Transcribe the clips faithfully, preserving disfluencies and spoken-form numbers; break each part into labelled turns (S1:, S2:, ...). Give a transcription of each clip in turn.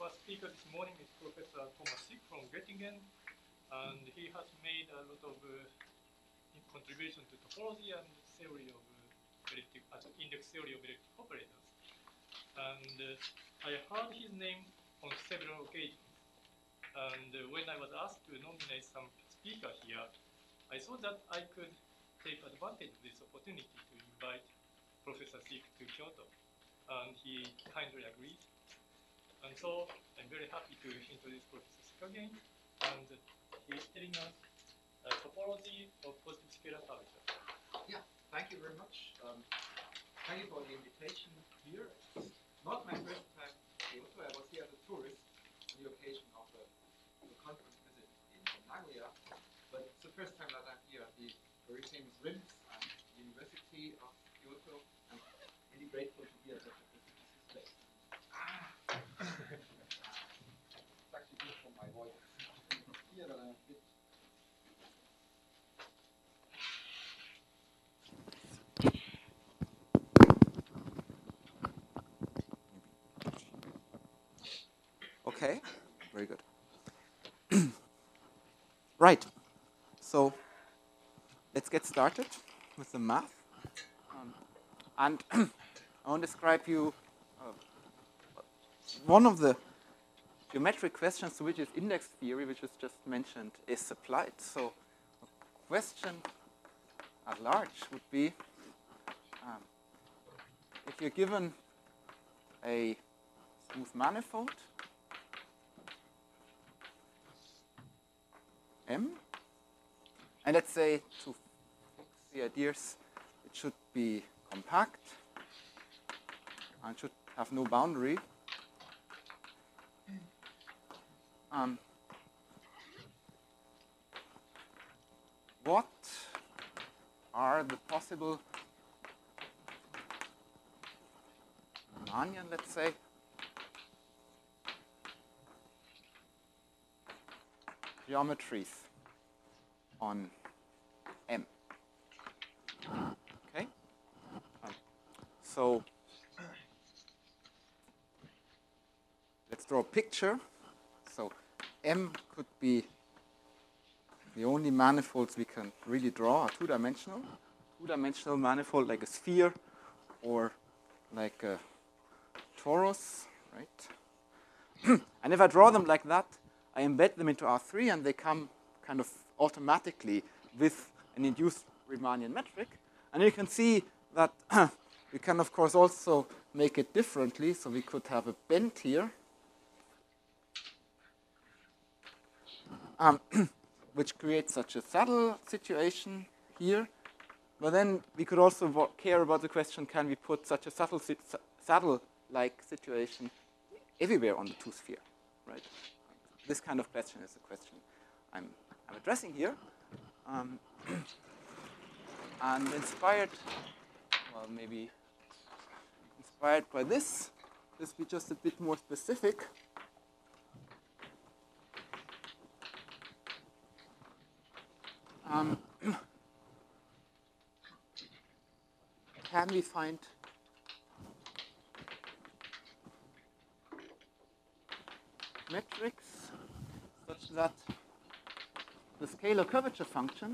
S1: first speaker this morning is Professor Thomas Sick from Göttingen, and he has made a lot of uh, contribution to topology and theory of uh, elliptic, uh, index theory of elliptic operators. And uh, I heard his name on several occasions. And uh, when I was asked to nominate some speaker here, I thought that I could take advantage of this opportunity to invite Professor Sick to Kyoto. And he kindly agreed. And so I'm very happy to introduce Professor Sick again. And he's telling us uh, topology of positive scalar curvature.
S2: Yeah, thank you very much. Um, thank you for the invitation here. It's not my first time in Kyoto. I was here as a tourist on the occasion of a, of a conference visit in Nagoya. But it's the first time that I'm here at the very famous R I M S and University of Kyoto. I'm really grateful to be at such a prestigious place. It's actually good for my voice. Here that I'm a bit. Okay, very good. Right, so let's get started with the math. Um, and I want to describe you uh, one of the geometric questions to which is index theory, which was just mentioned, is applied. So a question at large would be, um, if you're given a smooth manifold, M, and let's say to fix the ideas, it should be compact and should have no boundary. Um, what are the possible Riemannian, let's say, geometries on M? Okay. Um, so let's draw a picture. So M could be the only manifolds we can really draw are two-dimensional. Two-dimensional manifold like a sphere or like a torus, right? And if I draw them like that, I embed them into R three and they come kind of automatically with an induced Riemannian metric. And you can see that we can, of course, also make it differently. So we could have a bend here, um, which creates such a saddle situation here. But then we could also care about the question, can we put such a saddle si saddle-like situation everywhere on the two-sphere, right? This kind of question is the question I'm, I'm addressing here. Um, and inspired, well, maybe inspired by this, let's be just a bit more specific. Um, can we find metrics such that the scalar curvature function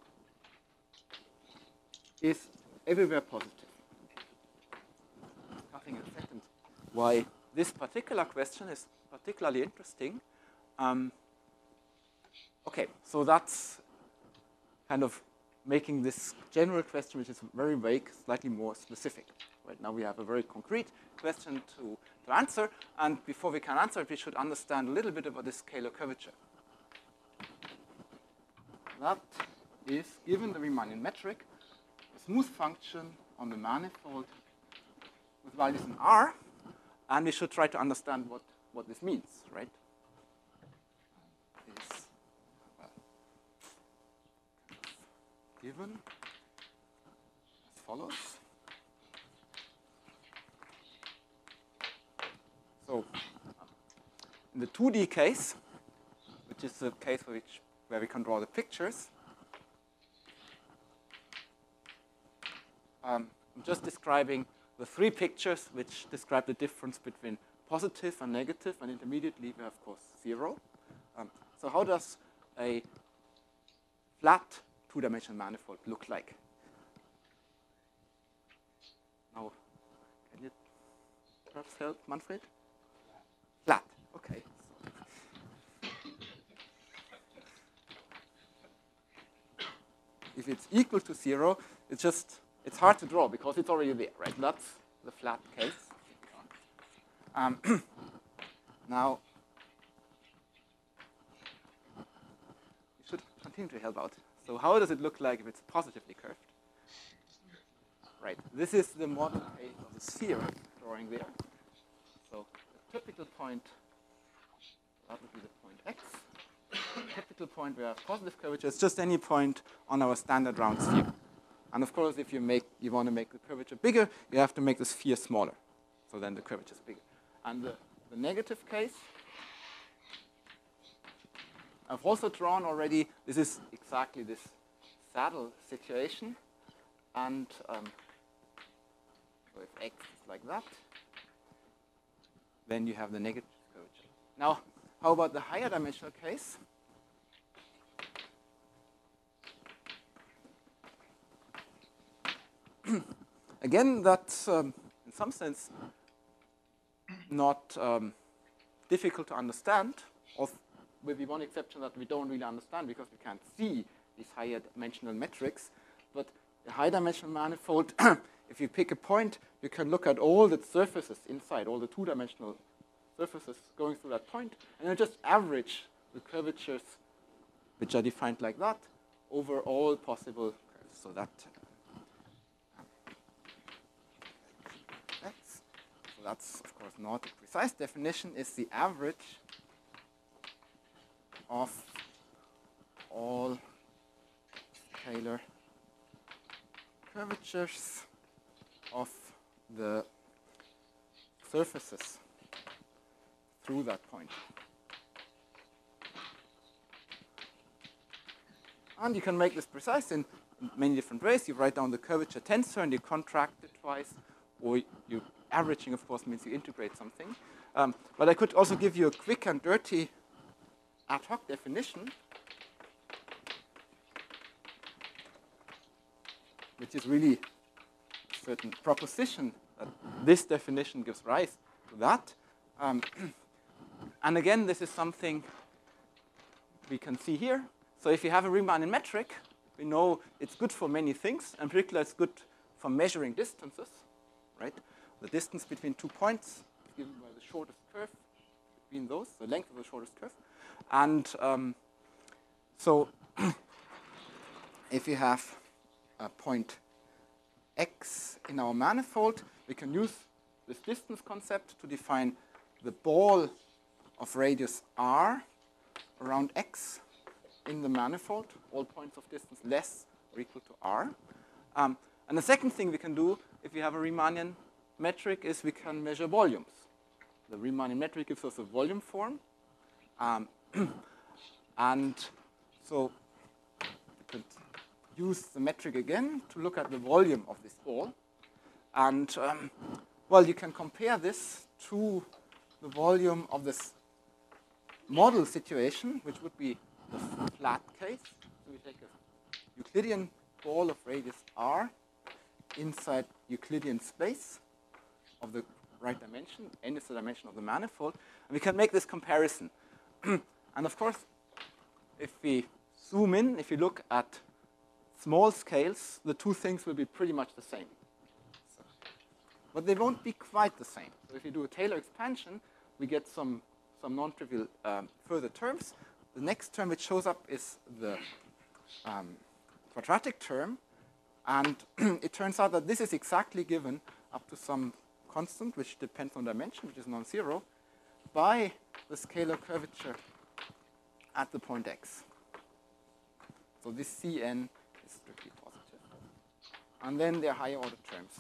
S2: is everywhere positive? Discussing in a second why this particular question is particularly interesting. Um, okay, so that's kind of making this general question, which is very vague, slightly more specific. Right now we have a very concrete question to, to answer, and before we can answer it, we should understand a little bit about this scalar curvature. That is, given the Riemannian metric, a smooth function on the manifold with values in R, and we should try to understand what, what this means, right? Is, well, given as follows. So in the two D case, which is the case for which, where we can draw the pictures, um, I'm just describing the three pictures which describe the difference between positive and negative, and intermediately we have, of course, zero. Um, so how does a flat two-dimensional manifold look like? Now, can you perhaps help, Manfred? Flat, okay. If it's equal to zero, it's just, it's hard to draw because it's already there, right? That's the flat case. Um, now, you should continue to help out. So how does it look like if it's positively curved? Right, this is the model case of the sphere drawing there. So the typical point, that would be the point x. Typical point where we have positive curvature is just any point on our standard round sphere. And of course, if you make you want to make the curvature bigger, you have to make the sphere smaller. So then the curvature is bigger. And the, the negative case, I've also drawn already. This is exactly this saddle situation. And um, so if x is like that, then you have the negative curvature. Now, how about the higher dimensional case? Again, that's um, in some sense not um, difficult to understand, of, with the one exception that we don't really understand because we can't see these higher dimensional metrics. But the high dimensional manifold, if you pick a point, you can look at all the surfaces inside, all the two-dimensional surfaces going through that point, and then just average the curvatures, which are defined like that, over all possible curves. So that that's, so that's of course not a precise definition. Is the average of all scalar curvatures of the surfaces through that point. And you can make this precise in many different ways. You write down the curvature tensor and you contract it twice, or you averaging, of course, means you integrate something. Um, but I could also give you a quick and dirty ad hoc definition, which is really a certain proposition that this definition gives rise to that. Um, and again, this is something we can see here. So if you have a Riemannian metric, we know it's good for many things. In particular, it's good for measuring distances, right? The distance between two points is given by the shortest curve between those, the length of the shortest curve. And um, so if you have a point x in our manifold, we can use this distance concept to define the ball of radius r around x in the manifold, all points of distance less or equal to r. Um, and the second thing we can do if we have a Riemannian metric is we can measure volumes. The Riemannian metric gives us a volume form. Um, and so we could use the metric again to look at the volume of this ball. And, um, well, you can compare this to the volume of this model situation, which would be the flat case. So we take a Euclidean ball of radius r inside Euclidean space of the right dimension. N is the dimension of the manifold. And we can make this comparison. And of course, if we zoom in, if you look at small scales, the two things will be pretty much the same. So, but they won't be quite the same. So if you do a Taylor expansion, we get some, some non-trivial um, further terms. The next term which shows up is the um, quadratic term. And it turns out that this is exactly given up to some constant, which depends on dimension, which is non-zero, by the scalar curvature at the point x. So this C n is strictly positive. And then there are higher order terms.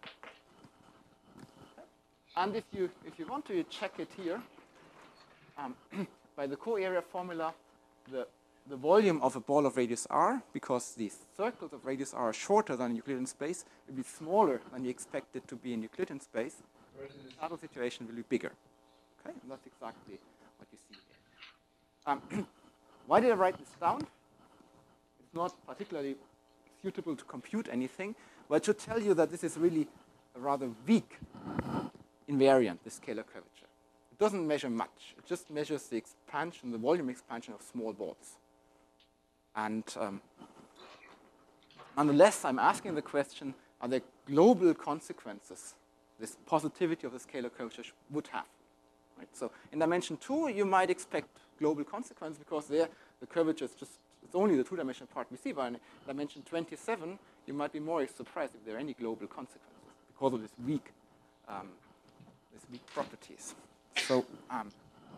S2: And if you, if you want to, you check it here. Um, by the co-area formula, the, the volume of a ball of radius r, because the circles of radius r are shorter than Euclidean space, will be smaller than you expect it to be in Euclidean space. Whereas in the saddle situation, will be bigger. Okay, and that's exactly what you see here. Um, why did I write this down? It's not particularly suitable to compute anything, but it should tell you that this is really a rather weak invariant, the scalar curvature. It doesn't measure much. It just measures the expansion, the volume expansion of small balls. And um, nonetheless, I'm asking the question, are there global consequences this positivity of the scalar curvature would have? Right? So in dimension two, you might expect global consequences because there the curvature is just, it's only the two-dimensional part we see. But in dimension twenty-seven, you might be more surprised if there are any global consequences because of this weak, um, this weak properties. So um,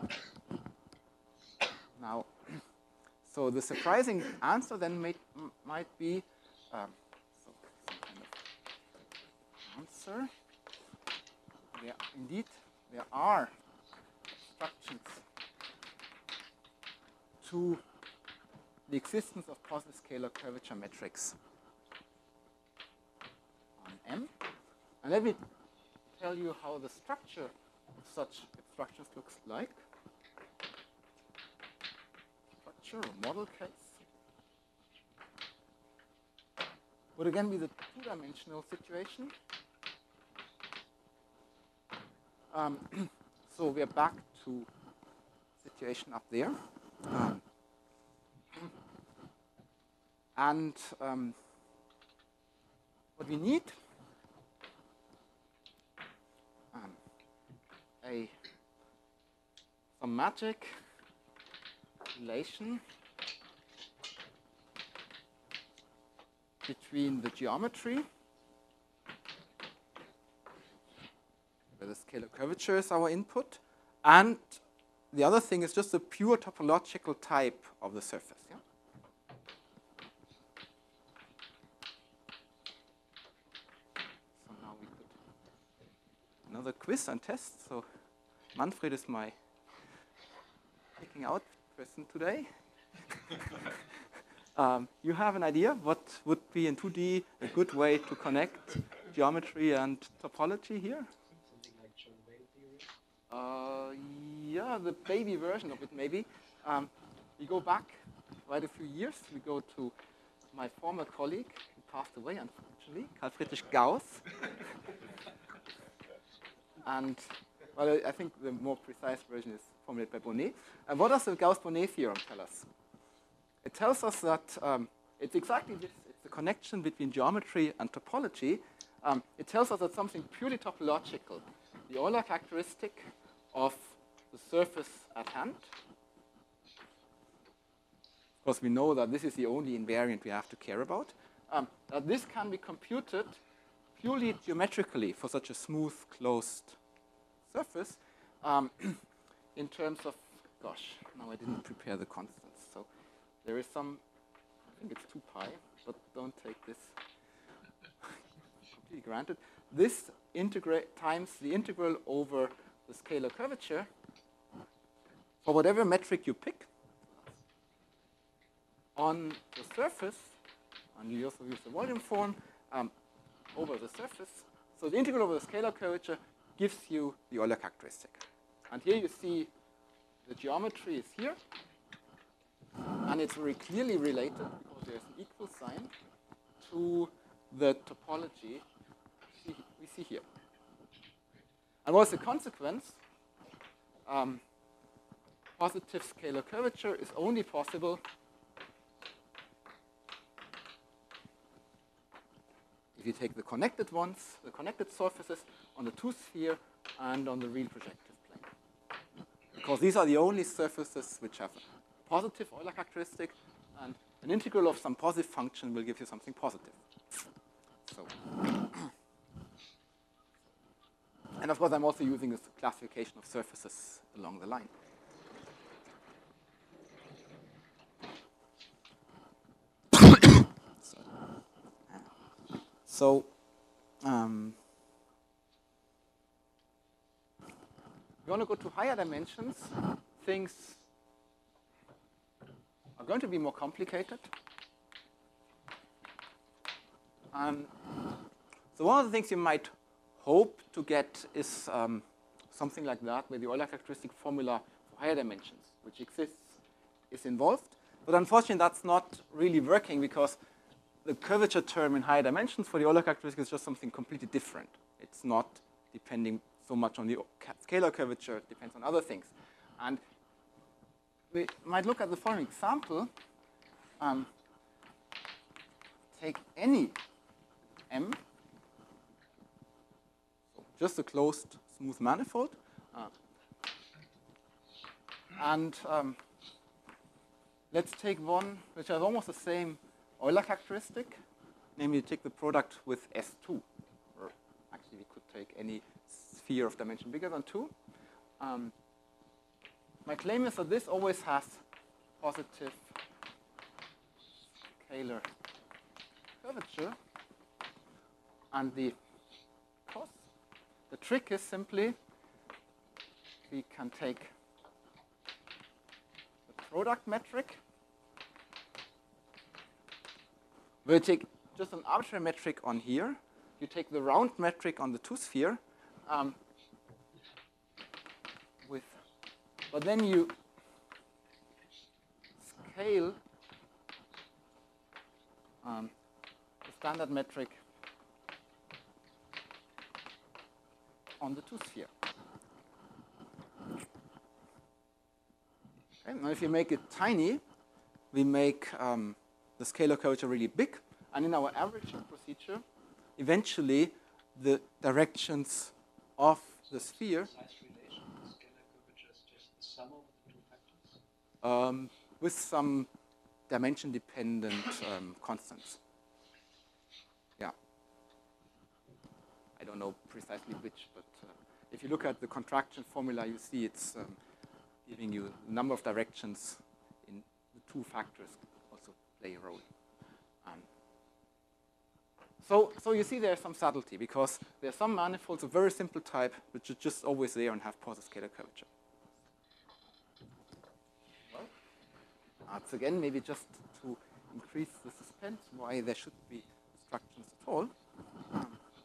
S2: now, so the surprising answer then may, m might be um, so some kind of answer. There, indeed, there are obstructions to the existence of positive scalar curvature metrics on M. And let me tell you how the structure of such obstructions looks like. Structure or model case would again be the two-dimensional situation. Um, so we're back to situation up there. Um, and um, what we need, um, a some magic relation between the geometry, where the scalar curvature is our input, and the other thing is just the pure topological type of the surface. Yeah? So now we could another quiz and test. So Manfred is my picking out person today. um, you have an idea what would be in two D a good way to connect geometry and topology here? Uh, yeah, the baby version of it, maybe. Um, we go back quite a few years. We go to my former colleague, who passed away, unfortunately, Carl Friedrich Gauss. And, well, I think the more precise version is formulated by Bonnet. And what does the Gauss-Bonnet theorem tell us? It tells us that um, it's exactly this. It's the connection between geometry and topology. Um, it tells us that something purely topological, the Euler characteristic of the surface at hand. Of course, we know that this is the only invariant we have to care about. Um, that this can be computed purely geometrically for such a smooth, closed surface um, in terms of, gosh, now I didn't prepare the constants. So there is some, I think it's two pi, but don't take this completely granted. This integrate times the integral over the scalar curvature for whatever metric you pick on the surface, and you also use the volume form, um, over the surface. So the integral over the scalar curvature gives you the Euler characteristic. And here you see the geometry is here, and it's very clearly related, because there's an equal sign, to the topology we see here. And what's the consequence? Um, positive scalar curvature is only possible if you take the connected ones, the connected surfaces on the two-sphere and on the real projective plane. Because these are the only surfaces which have a positive Euler characteristic, and an integral of some positive function will give you something positive. So. And of course, I'm also using this classification of surfaces along the line. So, um, we want to go to higher dimensions. Things are going to be more complicated. Um, so one of the things you might hope to get is um, something like that, where the Euler characteristic formula for higher dimensions, which exists, is involved. But unfortunately, that's not really working because the curvature term in higher dimensions for the Euler characteristic is just something completely different. It's not depending so much on the scalar curvature, it depends on other things. And we might look at the following example. Um, take any M, so just a closed smooth manifold, uh, and um, let's take one which has almost the same Euler characteristic, namely take the product with S two. Or actually, we could take any sphere of dimension bigger than two. Um, my claim is that this always has positive scalar curvature, and the cos. The trick is simply we can take the product metric. We'll take just an arbitrary metric on here. You take the round metric on the two sphere. Um, with, but then you scale um, the standard metric on the two sphere. Okay, now if you make it tiny, we make um, the scalar curvature really big, and in our averaging procedure, eventually the directions of the sphere
S3: Relation, the scalar curvature is just the sum of the two factors?
S2: um, with some dimension-dependent um, constants. Yeah. I don't know precisely which, but uh, if you look at the contraction formula, you see it's um, giving you a number of directions in the two factors also play a role. Um, so, so you see there's some subtlety, because there are some manifolds of very simple type which are just always there and have positive scalar curvature. Well, that's again maybe just to increase the suspense why there should be instructions at all. Um,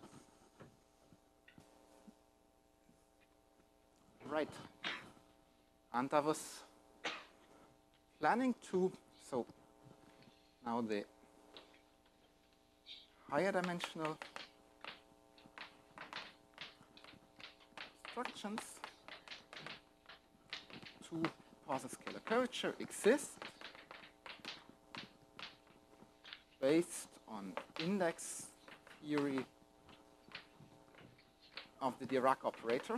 S2: right. And I was planning to, so now the higher dimensional instructions to positive scalar curvature exist based on index theory of the Dirac operator.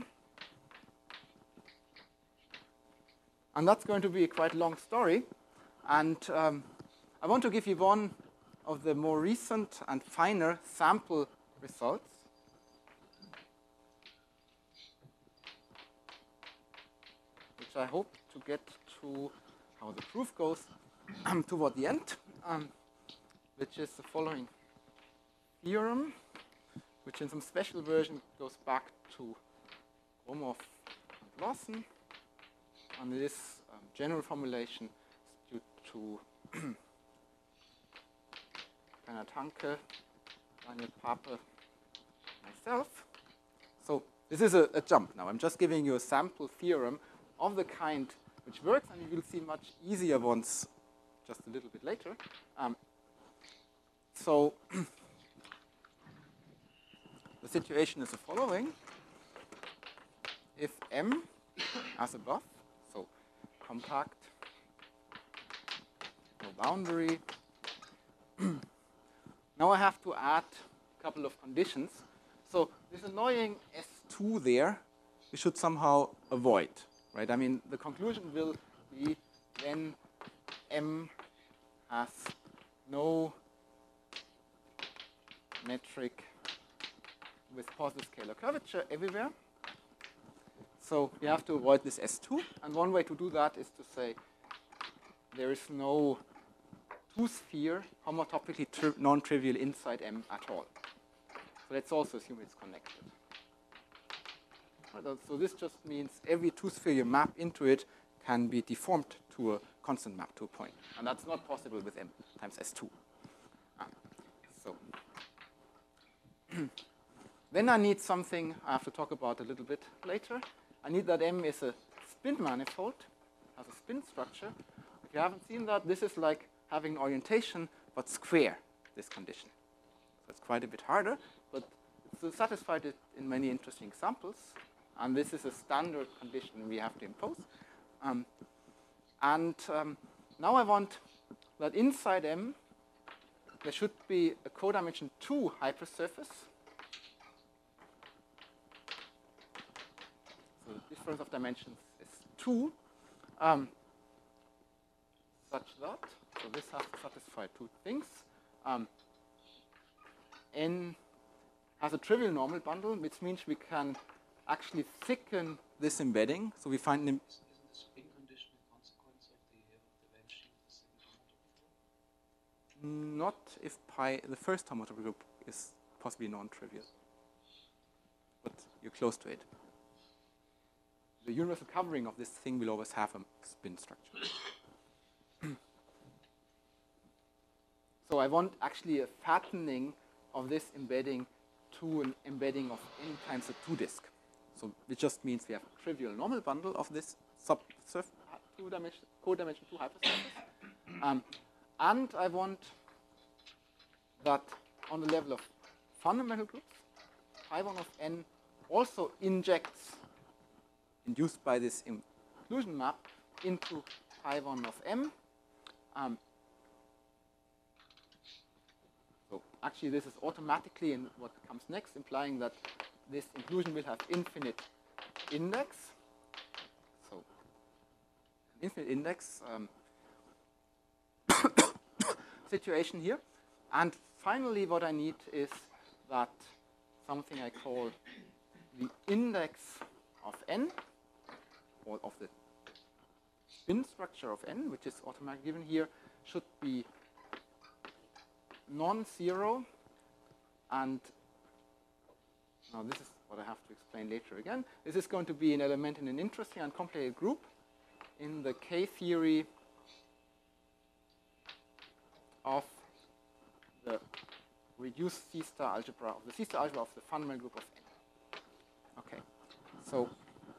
S2: And that's going to be a quite long story. And um, I want to give you one of the more recent and finer sample results. Which I hope to get to how the proof goes toward the end, um, which is the following theorem, which in some special version goes back to Gromov and Lawson. And this um, general formulation is due to Bernhard Hanke, Daniel Pape, myself. So this is a, a jump now. I'm just giving you a sample theorem of the kind which works, and you will see much easier ones just a little bit later. Um, so the situation is the following. If M, as above, so compact, no boundary. Now I have to add a couple of conditions. So this annoying S two there, we should somehow avoid, right? I mean, the conclusion will be when M has no metric with positive scalar curvature everywhere. So we have to avoid this S two. And one way to do that is to say there is no two-sphere homotopically non-trivial inside M at all. So let's also assume it's connected. Right, so this just means every two-sphere you map into it can be deformed to a constant map to a point. And that's not possible with M times S two. Ah, so then I need something I have to talk about a little bit later, I need that M is a spin manifold, has a spin structure. If you haven't seen that, this is like having orientation but square, this condition. So it's quite a bit harder, but it's satisfied it in many interesting examples. And this is a standard condition we have to impose. Um, and um, now I want that inside M, there should be a codimension two hypersurface. So the difference of dimensions is two, um, such that, so this has to satisfy two things. Um, N has a trivial normal bundle, which means we can actually thicken this embedding. So we find an
S3: Isn't the spin condition a consequence of the, uh, the dimension of the single homotopy group?
S2: not if pi, the first homotopy group is possibly non-trivial, but you're close to it. The universal covering of this thing will always have a spin structure. So I want actually a fattening of this embedding to an embedding of n times a two disk. So it just means we have a trivial normal bundle of this sub two dimension codimension two hypersurface. Um, and I want that on the level of fundamental groups, pi one of n also injects, induced by this inclusion map, into pi one of m. Um, so actually this is automatically in what comes next, implying that this inclusion will have infinite index. So infinite index um, situation here. And finally what I need is that something I call the index of n, or of the spin structure of n, which is automatically given here, should be non-zero. And now this is what I have to explain later again. This is going to be an element in an interesting and complicated group in the K-theory of the reduced C-star algebra, of the C-star algebra of the fundamental group of n. Okay, so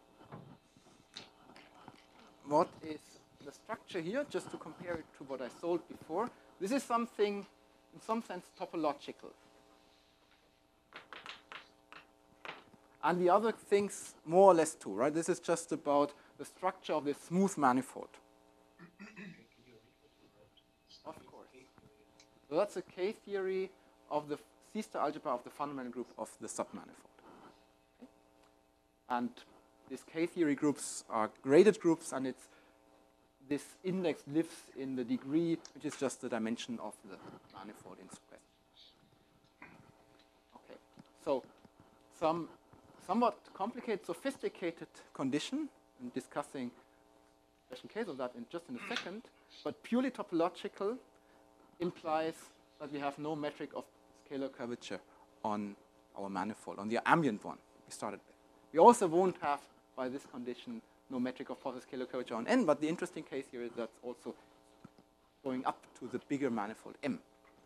S2: what is the structure here? Just to compare it to what I sold before. This is something, in some sense, topological. And the other things, more or less too, right? This is just about the structure of this smooth manifold. Of course. So that's a K-theory of the C-star algebra of the fundamental group of the submanifold. Okay. And these K-theory groups are graded groups, and it's this index lives in the degree, which is just the dimension of the manifold in question. Okay. So some somewhat complicated, sophisticated condition. I'm discussing a special case of that in just in a second, but purely topological implies that we have no metric of scalar curvature on our manifold, on the ambient one we started with. We also won't have, by this condition, no metric of positive scalar curvature on n, but the interesting case here is that's also going up to the bigger manifold M.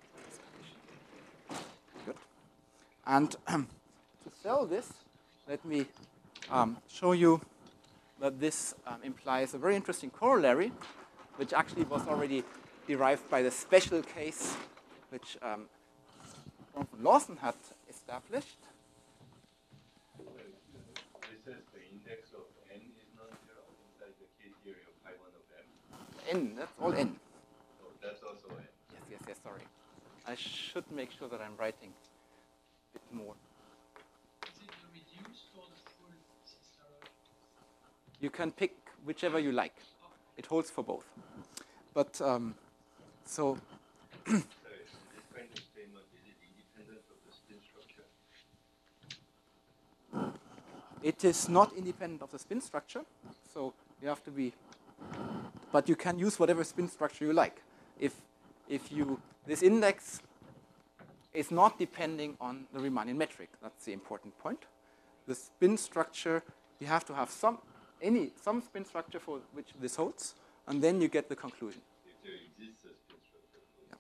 S2: Good. And um, to sell this, let me um, show you that this um, implies a very interesting corollary, which actually was already derived by the special case which um, Ron von Lawson had established.
S4: This says the index of n is non-zero inside the K-theory of pi one of m.
S2: N, that's all n.
S4: So that's also n.
S2: Yes, yes, yes, sorry. I should make sure that I'm writing a bit more.
S5: Is it the reduced or the full C-star algebra?
S2: You can pick whichever you like. It holds for both. But um, so
S4: So this kind of statement, is it independent of the spin structure?
S2: it is not independent of the spin structure. So you have to be, but you can use whatever spin structure you like. If if you this index is not depending on the Riemannian metric. That's the important point. The spin structure, you have to have some any some spin structure for which this holds, and then you get the conclusion.
S4: If there exists a spin structure.
S2: Yeah.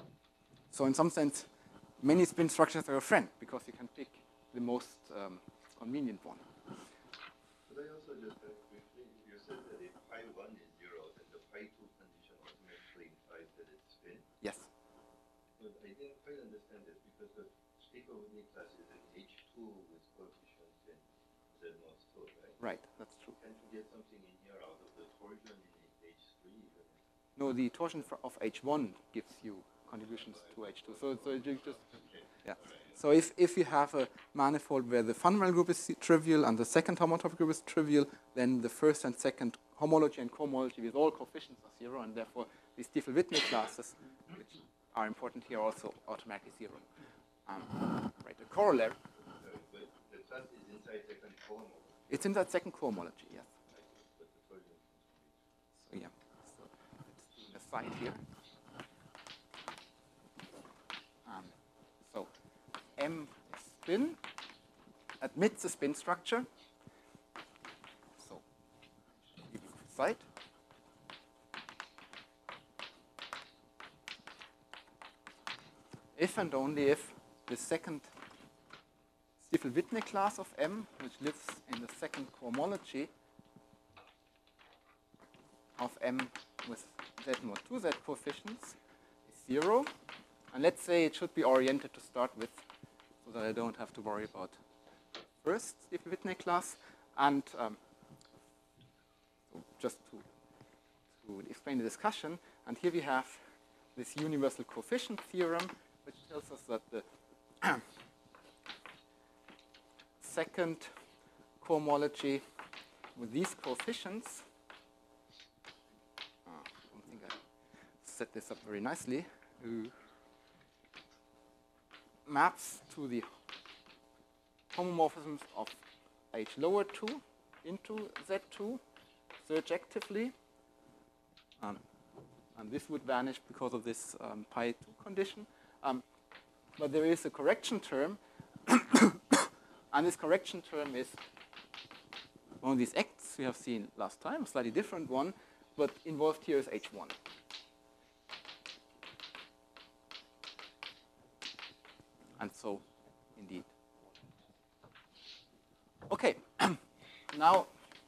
S2: So in some sense, many spin structures are a friend because you can pick the most um, most convenient one.
S4: Could I also just ask briefly, you said that if pi one is zero, then the pi two condition automatically implies that it's spin.
S2: Yes.
S4: But I didn't quite understand this because the Stiefel-Whitney class is in H two with coefficients in Z naught too, right?
S2: Right, that's true.
S4: Can't you get something in here out of the torsion in H three even?
S2: No, the torsion fr- of H one gives you contributions to H two. So, so you just, yeah. So if, if you have a manifold where the fundamental group is trivial and the second homotopy group is trivial, then the first and second homology and cohomology with all coefficients are zero, and therefore these Stiefel-Whitney classes, which are important here, are also automatically zero. Um, right, the corollary.
S4: Sorry, but the class is inside second cohomology.
S2: It's in that second cohomology, yes.
S4: Right? But the torsion contributes.
S2: So yeah, so let's do an aside here. Um, so M spin admits a spin structure. So give you a site. If and only if the second Stiefel-Whitney class of M, which lives in the second cohomology of M with Z mod two Z coefficients, is zero. And let's say it should be oriented to start with, so that I don't have to worry about first Stiefel-Whitney class. And um, so just to, to explain the discussion, and here we have this universal coefficient theorem, which tells us that the second cohomology with these coefficients, uh, I don't think I set this up very nicely, uh, maps to the homomorphisms of H lower two into Z two surjectively. Um, and this would vanish because of this um, pi two condition. Um, but there is a correction term, and this correction term is one of these acts we have seen last time, a slightly different one, but involved here is H one. And so, indeed. Okay, now,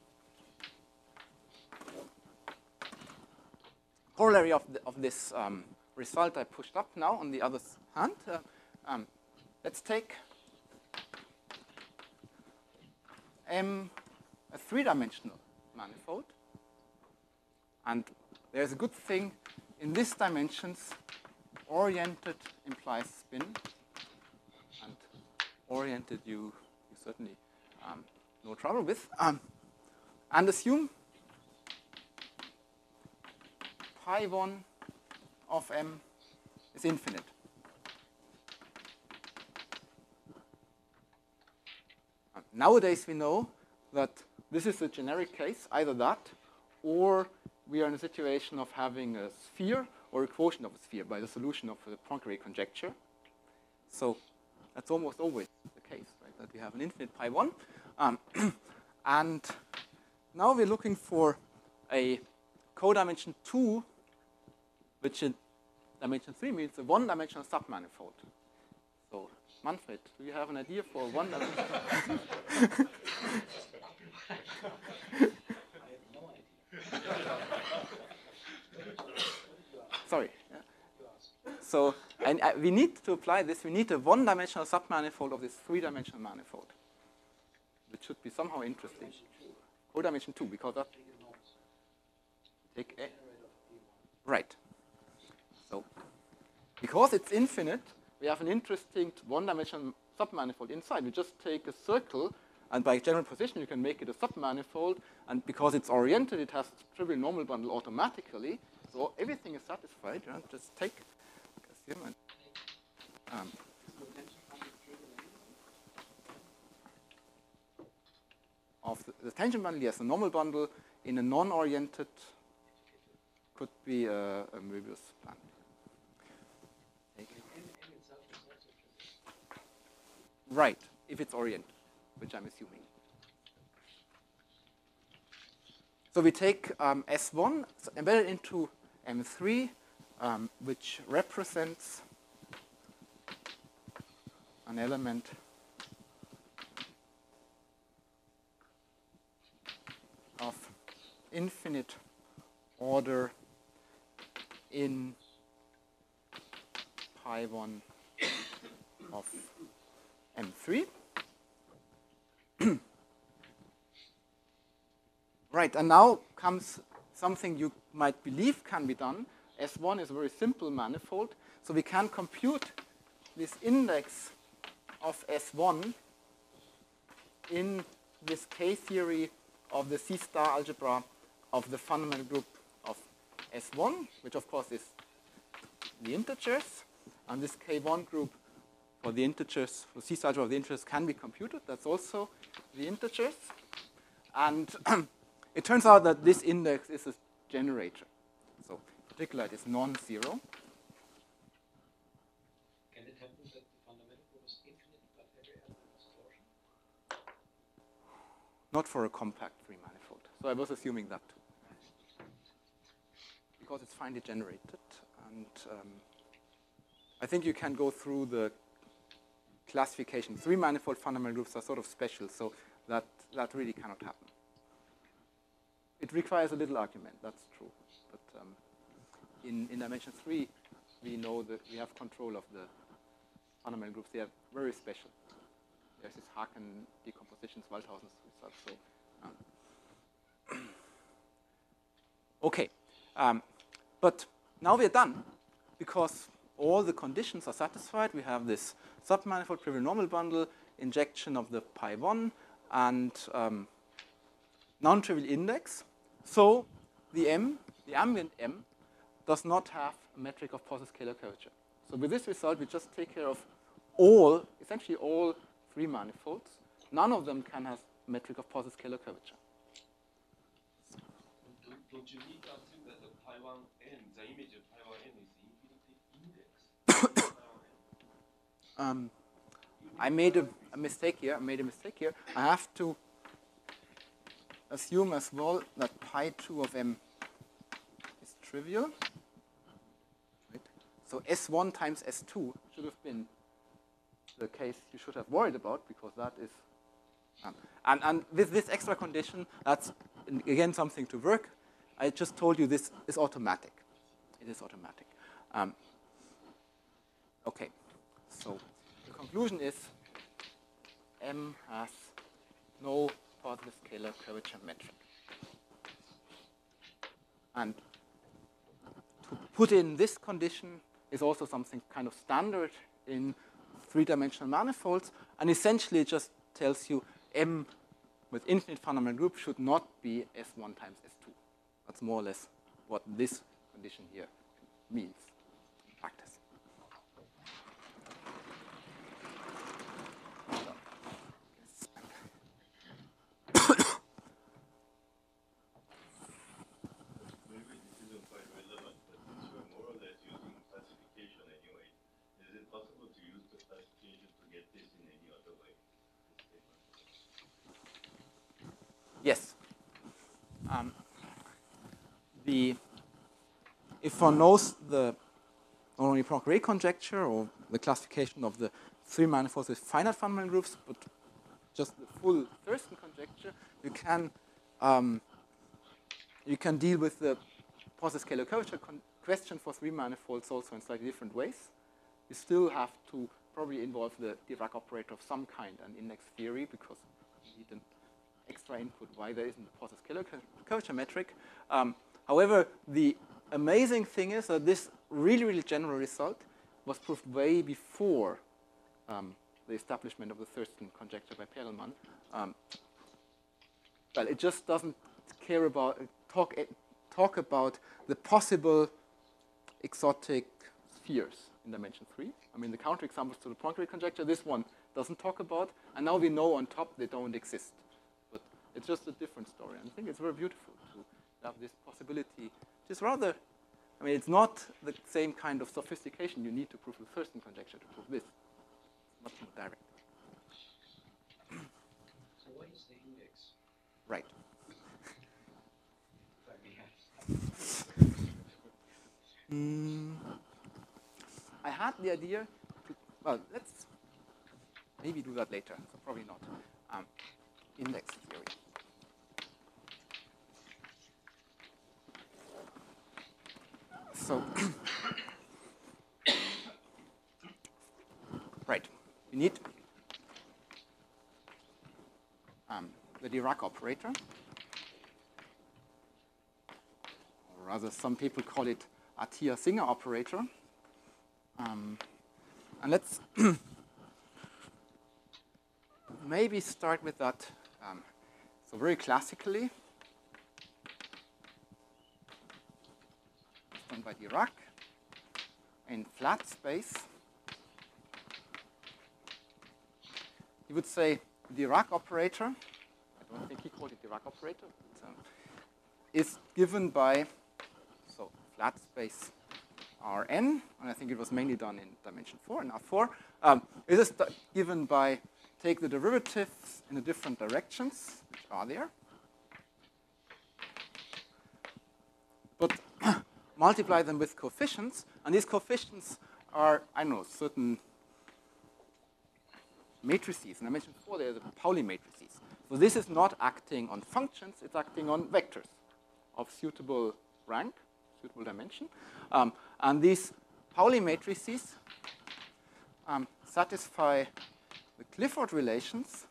S2: corollary of, the, of this um, result I pushed up now on the other hand. Uh, um, let's take M, a three-dimensional manifold. And there's a good thing in this dimensions, oriented implies spin. And oriented you, you certainly um, no trouble with. Um, and assume pi one of M is infinite. And nowadays we know that this is a generic case, either that, or we are in a situation of having a sphere or a quotient of a sphere by the solution of the Poincare conjecture. So that's almost always the case, right? That we have an infinite pi one. Um, and now we're looking for a codimension two, which in dimension three means a one-dimensional submanifold. So, Manfred, do you have an idea for a one-dimensional?
S3: I have no idea.
S2: Sorry. Yeah. So, and uh, we need to apply this. We need a one-dimensional submanifold of this three-dimensional manifold, which should be somehow interesting. Codimension two, because that take a, right. So, because it's infinite, we have an interesting one-dimensional submanifold inside. We just take a circle, and by general position, you can make it a submanifold. And because it's oriented, it has trivial normal bundle automatically. So everything is satisfied. You know, just take Cassium and um, of the, the tangent bundle, yes, a normal bundle in a non-oriented could be a, a Möbius bundle. Right, if it's oriented, which I'm assuming. So we take um, S one, so embedded into M three, um, which represents an element infinite order in pi one of M three. Right, and now comes something you might believe can be done. S one is a very simple manifold, so we can compute this index of S one in this K-theory of the C-star algebra of the fundamental group of S one, which of course is the integers, and this K one group for the integers, for C-star algebra of the integers can be computed. That's also the integers. And it turns out that this index is a generator. So in particular, it is non-zero.
S3: Can it happen that the fundamental group is infinite, but every element is torsion?
S2: Not for a compact free manifold. So I was assuming that too. Because it's finely generated. And um, I think you can go through the classification. Three manifold fundamental groups are sort of special, so that, that really cannot happen. It requires a little argument, that's true. But um, in, in dimension three, we know that we have control of the fundamental groups. They are very special. There's this Haken decompositions, Waldhausen's results. So, um, okay, um, but now we're done because all the conditions are satisfied. We have this submanifold trivial normal bundle, injection of the pi one, and um, non-trivial index. So the M, the ambient M, does not have a metric of positive scalar curvature. So with this result, we just take care of all, essentially all three manifolds. None of them can have a metric of positive scalar curvature.
S6: Don't, don't you need to assume that the pi one n, the image of pi one n is infinity index?
S2: um, I made a, a mistake here. I made a mistake here. I have to assume as well that pi two of M is trivial. Right? So S one times S two should have been the case you should have worried about, because that is, um, and, and with this extra condition, that's again something to work. I just told you this is automatic. It is automatic. Um, okay, so the conclusion is M has no positive scalar curvature metric. And to put in this condition is also something kind of standard in three-dimensional manifolds, and essentially it just tells you M with infinite fundamental group should not be S one times S two. That's more or less what this condition here means in practice.
S4: Maybe this isn't quite relevant, but since we're more or less using classification anyway, is it possible to use the classification to get this in any other way?
S2: Yes. Um, the if one knows the Oroni-Poincare conjecture or the classification of the three manifolds with finite fundamental groups, but just the full Thurston conjecture, you can um, you can deal with the positive scalar curvature question for three manifolds also in slightly different ways. You still have to probably involve the Dirac operator of some kind, an index theory, because you need an extra input why there isn't a positive scalar curvature metric. Um, however, the amazing thing is that this really, really general result was proved way before um, the establishment of the Thurston conjecture by Perelman. Um, well, it just doesn't care about talk talk about the possible exotic spheres in dimension three. I mean, the counterexamples to the Poincare conjecture, this one doesn't talk about, and now we know on top they don't exist. But it's just a different story, and I think it's very beautiful to have this possibility, which is rather, I mean, it's not the same kind of sophistication you need to prove the Thurston conjecture to prove this. It's much more direct.
S3: So what is the index?
S2: Right.
S3: That we have?
S2: Mm, I had the idea to, well, let's maybe do that later, so probably not. Um, index theory. um, the Dirac operator. Or rather, some people call it Atiyah-Singer operator. Um, and let's maybe start with that. Um, so very classically, done by Dirac in flat space. You would say Dirac operator, I don't think he called it Dirac operator, but, um, is given by, so flat space Rn, and I think it was mainly done in dimension four and R four. Um, it is given by, take the derivatives in the different directions, which are there, but multiply them with coefficients, and these coefficients are, I don't know, certain matrices. And I mentioned before, they're the Pauli matrices. So this is not acting on functions, it's acting on vectors of suitable rank, suitable dimension. Um, and these Pauli matrices um, satisfy the Clifford relations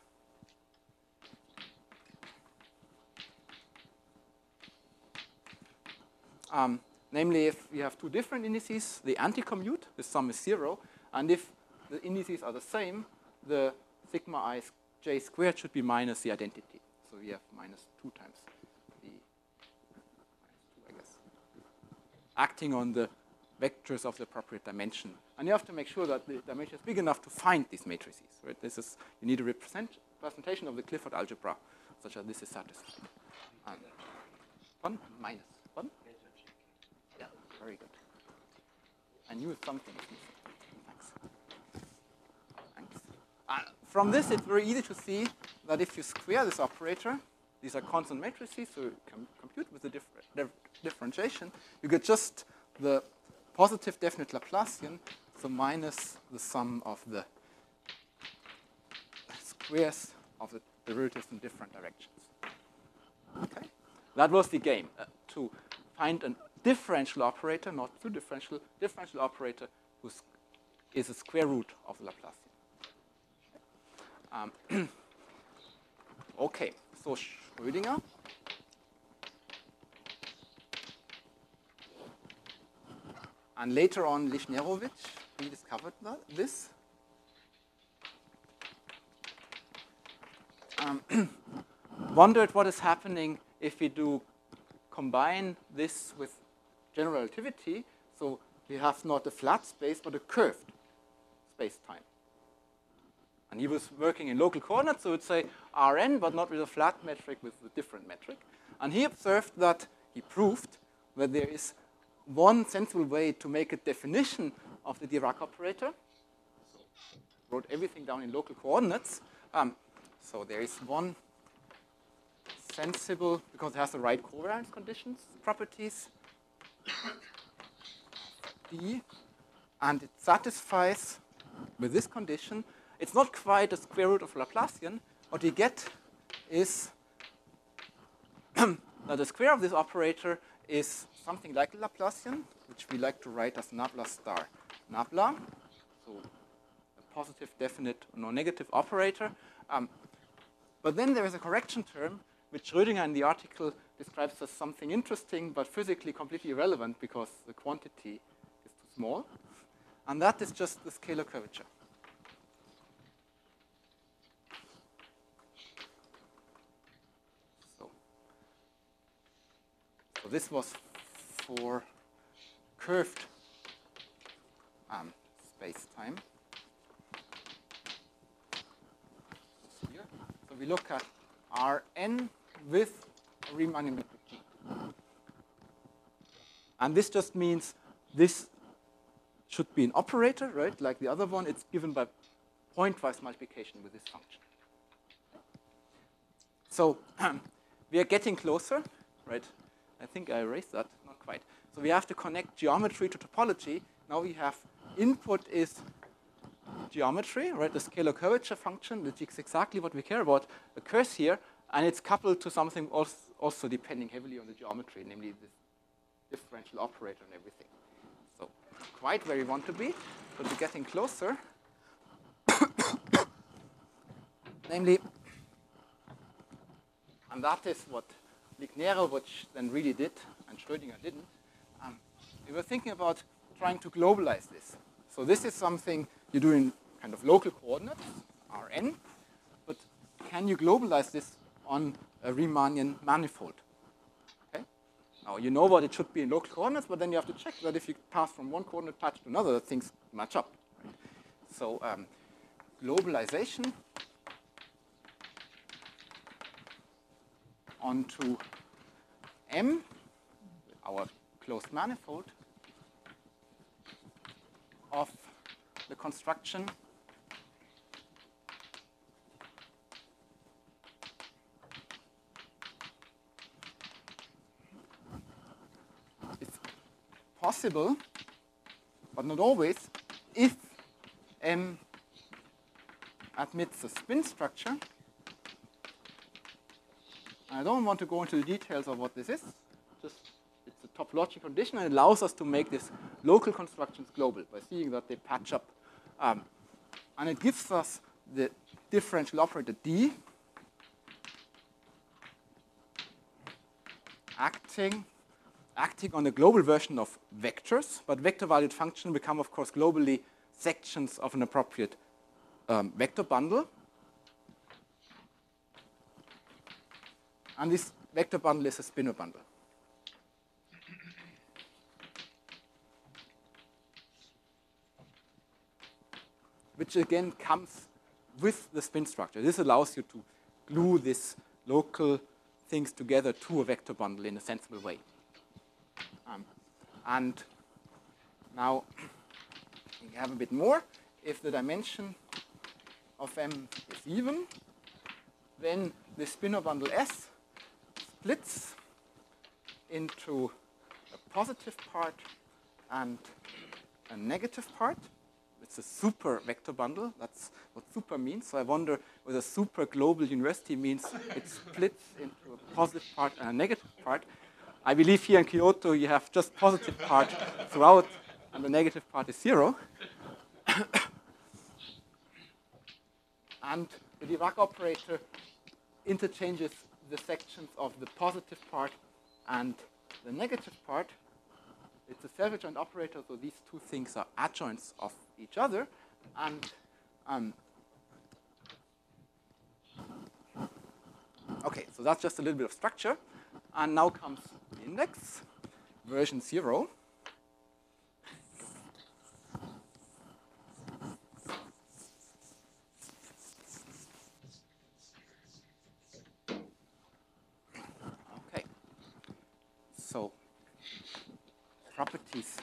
S2: um, namely, if we have two different indices, they anti-commute, the sum is zero, and if the indices are the same, the sigma I j squared should be minus the identity. So we have minus two times the minus two, I guess, acting on the vectors of the appropriate dimension. And you have to make sure that the dimension is big enough to find these matrices. Right? This is, you need a represent, representation of the Clifford algebra such that this is satisfied. Um, one minus one. Yeah, very good. I knew something. Thanks. Thanks. Uh, from this, it's very easy to see that if you square this operator, these are constant matrices, so you can compute with the differ dif differentiation, you get just the positive definite Laplacian, so minus the sum of the squares of the derivatives in different directions. Okay, that was the game, uh, to find a differential operator, not two differential, differential operator who is a square root of the Laplacian. Um, okay, so Schrödinger. And later on, Lishnerovich rediscovered that, this. Um, wondered what is happening if we do combine this with general relativity. So we have not a flat space, but a curved space-time. And he was working in local coordinates, so it would say Rn, but not with a flat metric, with a different metric. And he observed that, he proved that there is one sensible way to make a definition of the Dirac operator. So wrote everything down in local coordinates. Um, so there is one sensible, because it has the right covariance conditions, properties, D, and it satisfies with this condition. It's not quite a square root of Laplacian. What we get is that the square of this operator is something like a Laplacian, which we like to write as nabla star nabla, so a positive definite non-negative operator. Um, but then there is a correction term, which Schrödinger in the article describes as something interesting, but physically completely irrelevant because the quantity is too small. And that is just the scalar curvature. So, so this was for curved um, space-time. Here. So we look at Rn with a Riemannian metric G. And this just means this should be an operator, right? Like the other one, it's given by pointwise multiplication with this function. So we are getting closer, right? I think I erased that, not quite. So we have to connect geometry to topology. Now we have input is geometry, right? The scalar curvature function, which is exactly what we care about, occurs here, and it's coupled to something also, also depending heavily on the geometry, namely this differential operator and everything. So quite where we want to be, but we're getting closer. Namely, and that is what Lignero, which then really did, and Schrödinger didn't. Um, we were thinking about trying to globalize this. So this is something you do in kind of local coordinates, Rn, but can you globalize this on a Riemannian manifold? Okay? Now you know what it should be in local coordinates, but then you have to check that if you pass from one coordinate patch to another, things match up. Right? So um, globalization onto M, our closed manifold, of the construction is possible, but not always, if M admits a spin structure. I don't want to go into the details of what this is, just it's a topological condition, and it allows us to make these local constructions global by seeing that they patch up. Um, and it gives us the differential operator D acting, acting on a global version of vectors, but vector-valued functions become, of course, globally sections of an appropriate um, vector bundle. And this vector bundle is a spinor bundle. Which again comes with the spin structure. This allows you to glue these local things together to a vector bundle in a sensible way. Um, and now we have a bit more. If the dimension of M is even, then the spinor bundle S splits into a positive part and a negative part. It's a super vector bundle. That's what super means. So I wonder whether super global university means it splits into a positive part and a negative part. I believe here in Kyoto you have just positive part throughout, and the negative part is zero. And the Dirac operator interchanges the sections of the positive part and the negative part. It's a self-adjoint operator, so these two things are adjoints of each other. And um, okay, so that's just a little bit of structure. And now comes the index, version zero. Okay, so properties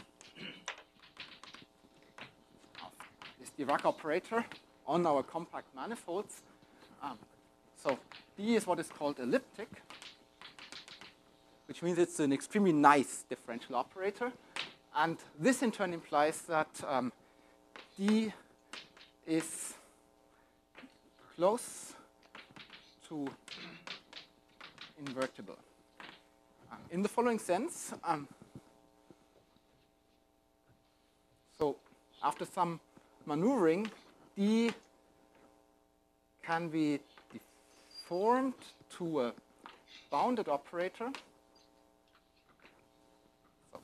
S2: of this Dirac operator on our compact manifolds. Um, so D is what is called elliptic, which means it's an extremely nice differential operator. And this in turn implies that um, D is close to invertible. Um, in the following sense, um, so after some maneuvering, D can be deformed to a bounded operator. So,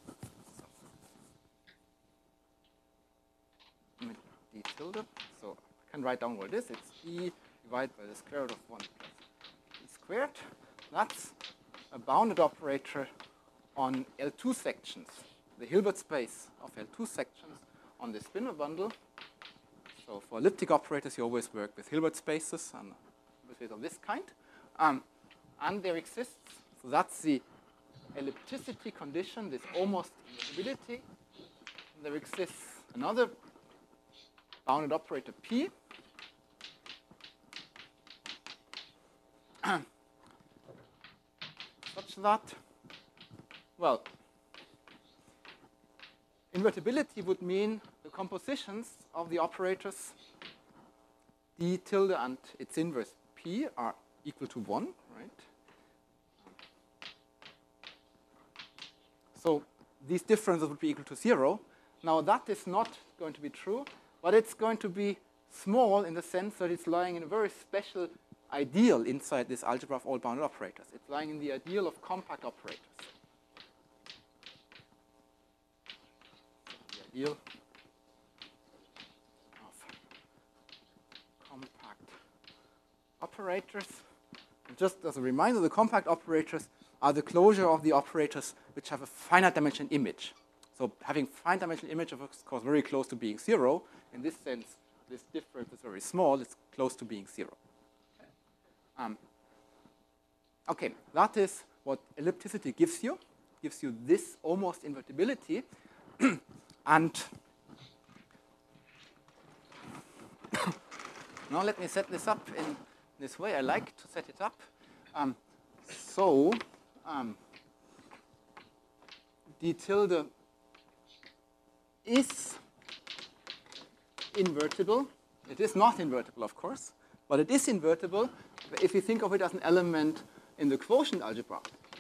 S2: so D tilde. So I can write down what it is. It's E divided by the square root of one plus E squared. That's a bounded operator on L two sections, the Hilbert space of L two sections on the spinor bundle. So for elliptic operators, you always work with Hilbert spaces and Hilbert space of this kind. Um, and there exists, so that's the ellipticity condition, this almost invertibility. There exists another bounded operator P. Such that, well, invertibility would mean the compositions of the operators D tilde and its inverse P are equal to one, right? So these differences would be equal to zero. Now that is not going to be true, but it's going to be small in the sense that it's lying in a very special ideal inside this algebra of all bounded operators. It's lying in the ideal of compact operators. The ideal of compact operators. And just as a reminder, the compact operators are the closure of the operators which have a finite dimension image. So having finite dimensional image is, of course, very close to being zero. In this sense, this difference is very small. It's close to being zero. Um, okay, that is what ellipticity gives you. Gives you this almost invertibility. And now let me set this up in this way. I like to set it up. Um, so um, d tilde is invertible. It is not invertible, of course, but it is invertible if you think of it as an element in the quotient algebra.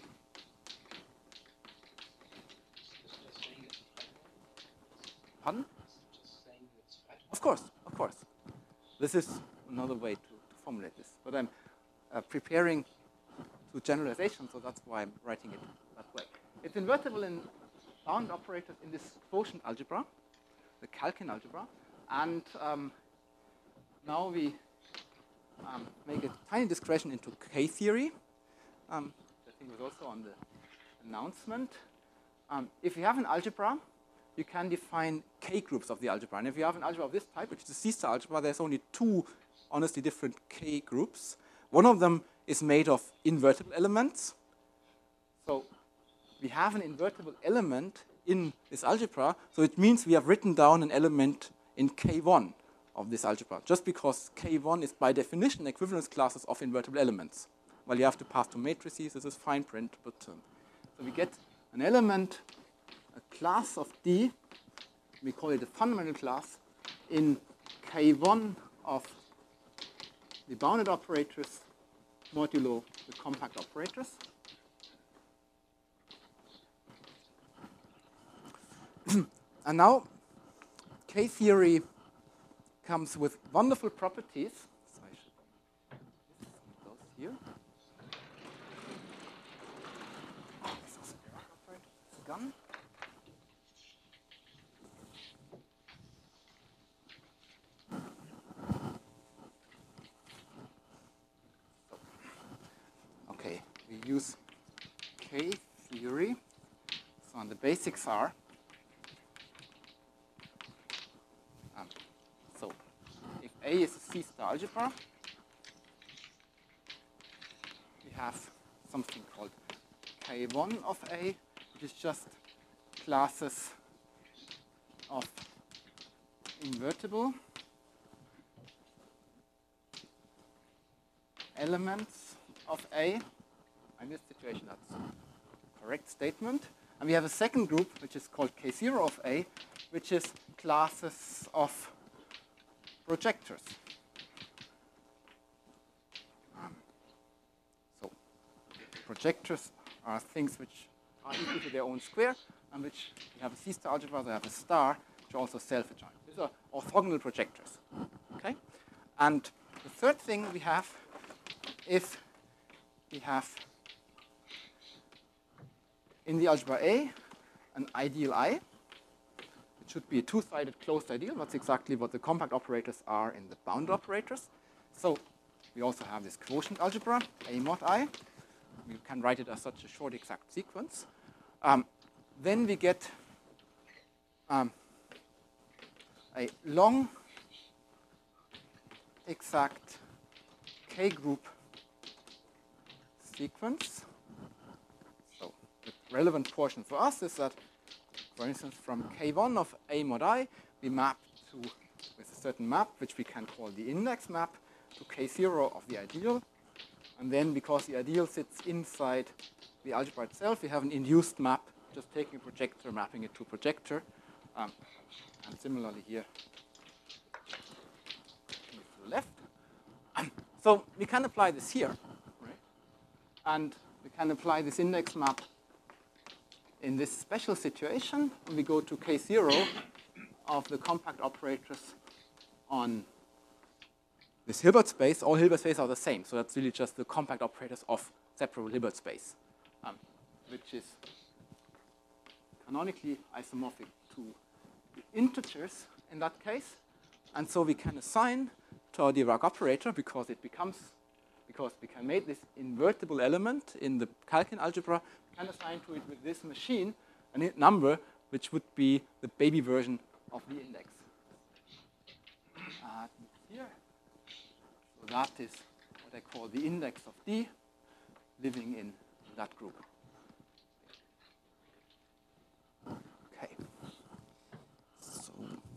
S2: Pardon? Of course, of course. This is another way to, to formulate this. But I'm uh, preparing to generalization, so that's why I'm writing it that way. It's invertible in bound operators in this quotient algebra, the Calkin algebra. And um, now we um, make a tiny discretion into K-theory. Um, I think it was also on the announcement. Um, if you have an algebra, you can define K-groups of the algebra. And if you have an algebra of this type, which is a C-star algebra, there's only two honestly different K-groups. One of them is made of invertible elements. So we have an invertible element in this algebra, so it means we have written down an element in K one of this algebra, just because K one is by definition equivalence classes of invertible elements. Well, you have to pass to matrices, this is fine print, but um, so we get an element, a class of D, we call it a fundamental class, in K one of the bounded operators modulo the compact operators. And now, K-theory comes with wonderful properties. So I should put those here. This is a gun. Okay, we use K-theory. So, and the basics are. A is a C-star algebra. We have something called K one of A, which is just classes of invertible elements of A. In this situation, that's a correct statement. And we have a second group, which is called K zero of A, which is classes of projectors. Um, so projectors are things which are equal to their own square, and which we have a C-star algebra, they have a star, which are also self-adjoint. These are orthogonal projectors. Okay? And the third thing we have is we have in the algebra A an ideal I. It should be a two-sided closed ideal. That's exactly what the compact operators are in the bounded operators. So we also have this quotient algebra, A mod I. We can write it as such a short exact sequence. Um, then we get um, a long exact K-group sequence. So the relevant portion for us is that, for instance, from K one of A mod I, we map to, with a certain map, which we can call the index map, to K zero of the ideal. And then, because the ideal sits inside the algebra itself, we have an induced map, just taking a projector, mapping it to a projector. Um, and similarly here, to the left. So we can apply this here, right? And we can apply this index map in this special situation, when we go to K zero of the compact operators on this Hilbert space, all Hilbert spaces are the same. So that's really just the compact operators of separable Hilbert space, um, which is canonically isomorphic to the integers in that case. And so we can assign to our Dirac operator, because it becomes, because we can make this invertible element in the Calkin algebra, we can assign to it with this machine a number which would be the baby version of the index. Uh, here, so that is what I call the index of D living in that group. Okay. So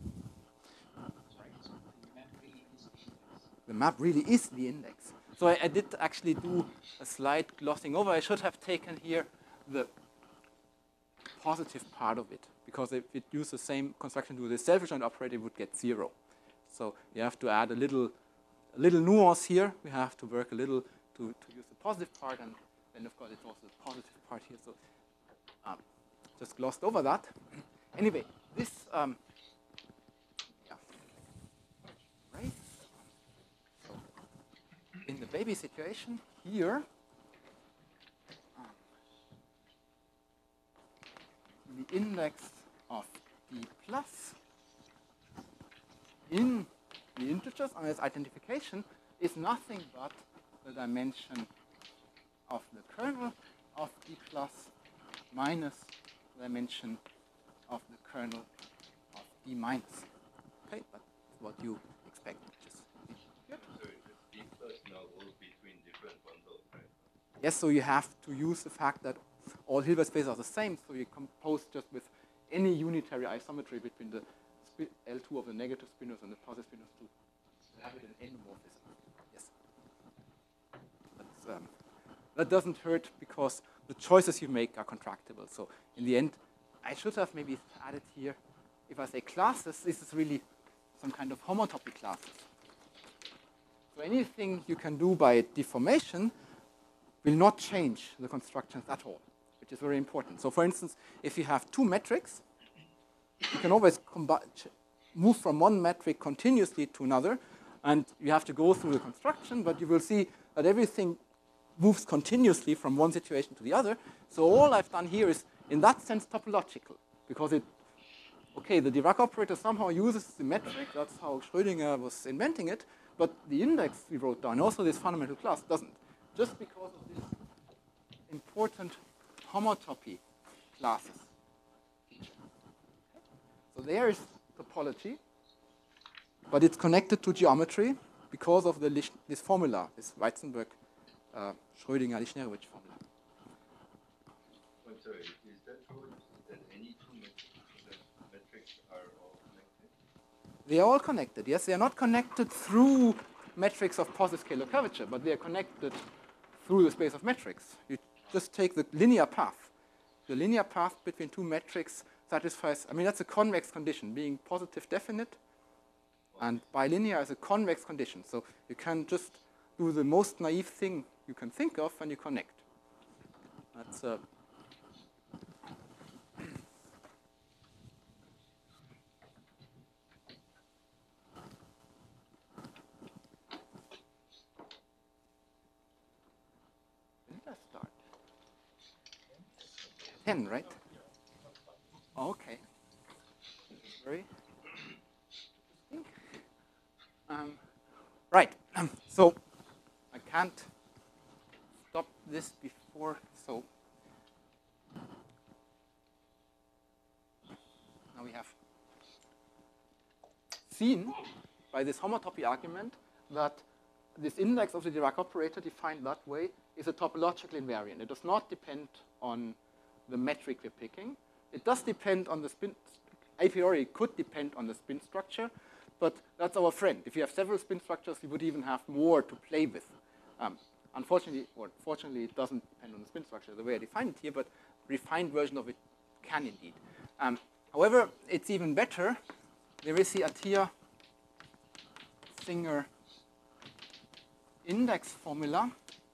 S2: the map really is the index. So I, I did actually do a slight glossing over. I should have taken here the positive part of it, because if it used the same construction to the self-rejoined operator, it would get zero. So you have to add a little, a little nuance here. We have to work a little to, to use the positive part, and then of course it's also the positive part here. So um, just glossed over that. Anyway, this um, yeah, right. So in the baby situation here, um, the index of D plus in the integers on its identification is nothing but the dimension of the kernel of D plus minus the dimension of the kernel of D minus. Okay, but what you expect. Just
S4: So D plus now goes between different bundles, right?
S2: yes, so you have to use the fact that all Hilbert spaces are the same, so you compose just with any unitary isometry between the L two of the negative spinors and the positive spinors to have it in n-morphism. Yes. But, um, that doesn't hurt, because the choices you make are contractible. So in the end, I should have maybe added here, if I say classes, this is really some kind of homotopy classes. So anything you can do by deformation will not change the constructions at all, which is very important. So for instance, if you have two metrics, you can always move from one metric continuously to another, and you have to go through the construction, but you will see that everything moves continuously from one situation to the other. So all I've done here is, in that sense, topological, because it, okay, the Dirac operator somehow uses the metric, that's how Schrödinger was inventing it, but the index we wrote down, also this fundamental class, doesn't, just because of this important homotopy classes. So there is topology, but it's connected to geometry because of the Lisch, this formula, this Weizenberg, uh, Schrödinger-Lischnerowitsch formula.
S4: I'm sorry, is that true that any two metrics, metrics are all connected?
S2: They are all connected, yes. They are not connected through metrics of positive scalar curvature, but they are connected through the space of metrics. You just take the linear path. The linear path between two metrics satisfies, I mean, that's a convex condition, being positive definite, and bilinear is a convex condition. So you can just do the most naive thing you can think of and you connect. That's uh, when did I start? ten, right? Oh, okay. Very interesting. Um, right. Um, so I can't stop this before. So now we have seen by this homotopy argument that this index of the Dirac operator defined that way is a topological invariant. It does not depend on the metric we're picking. It does depend on the spin, a priori it could depend on the spin structure, but that's our friend. If you have several spin structures, you would even have more to play with. Um, unfortunately, or fortunately, it doesn't depend on the spin structure the way I defined it here, but a refined version of it can indeed. Um, however, it's even better. There is the Atiyah-Singer index formula.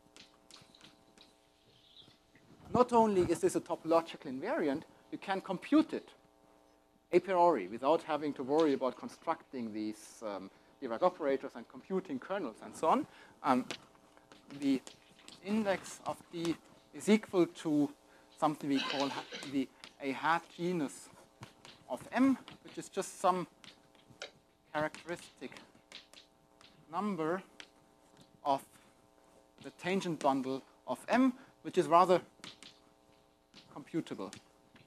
S2: Not only is this a topological invariant, you can compute it a priori without having to worry about constructing these um, Dirac operators and computing kernels and so on, um, the index of D is equal to something we call the a hat genus of M, which is just some characteristic number of the tangent bundle of M, which is rather computable.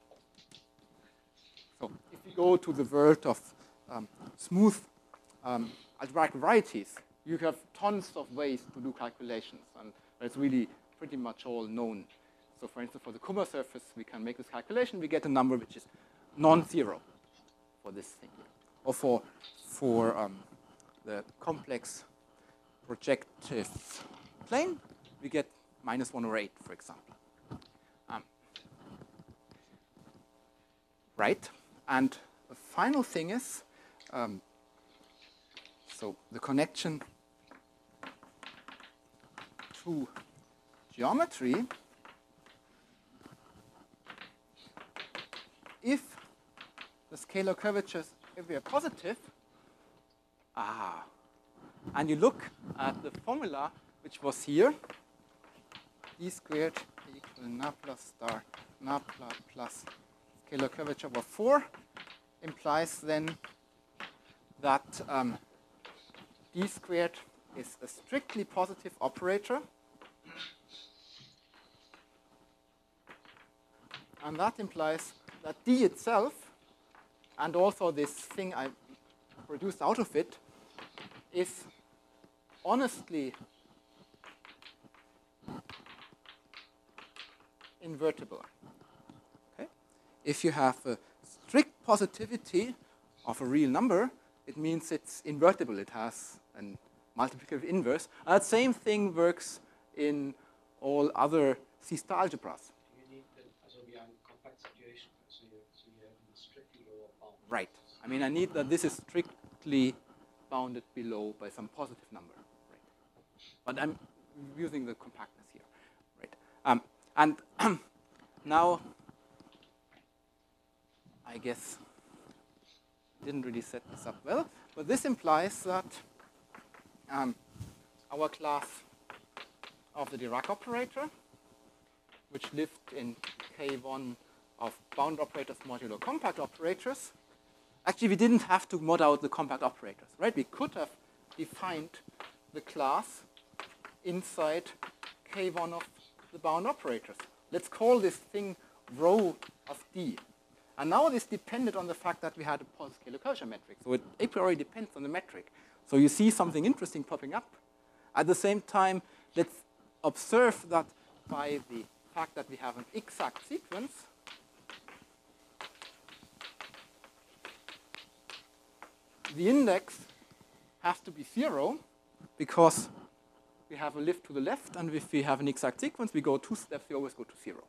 S2: So if we go to the world of um, smooth um, algebraic varieties, you have tons of ways to do calculations, and it's really pretty much all known. So for instance, for the Kummer surface, we can make this calculation. We get a number which is non-zero for this thing. Or for, for um, the complex projective plane, we get minus one over eight, for example. Um, right. And the final thing is, um, so the connection to geometry, if the scalar curvatures, if they are positive, ah, and you look at the formula which was here, d squared equal nabla star nabla plus scalar curvature over four, implies then that um, d squared is a strictly positive operator. And that implies that D itself, and also this thing I produced out of it, is honestly invertible. Okay? If you have a strict positivity of a real number, it means it's invertible. It has a multiplicative inverse. And that same thing works in all other C-star algebras. Right. I mean, I need that this is strictly bounded below by some positive number. Right. But I'm using the compactness here. Right. Um, and now, I guess I didn't really set this up well, but this implies that um, our class of the Dirac operator, which lived in K one of bound operators modulo compact operators, actually, we didn't have to mod out the compact operators, right? We could have defined the class inside K one of the bound operators. Let's call this thing rho of D. And now this depended on the fact that we had a post-scalar curvature metric. So it a priori depends on the metric. So you see something interesting popping up. At the same time, let's observe that by the fact that we have an exact sequence, the index has to be zero because we have a lift to the left, and if we have an exact sequence, we go two steps, we always go to zero.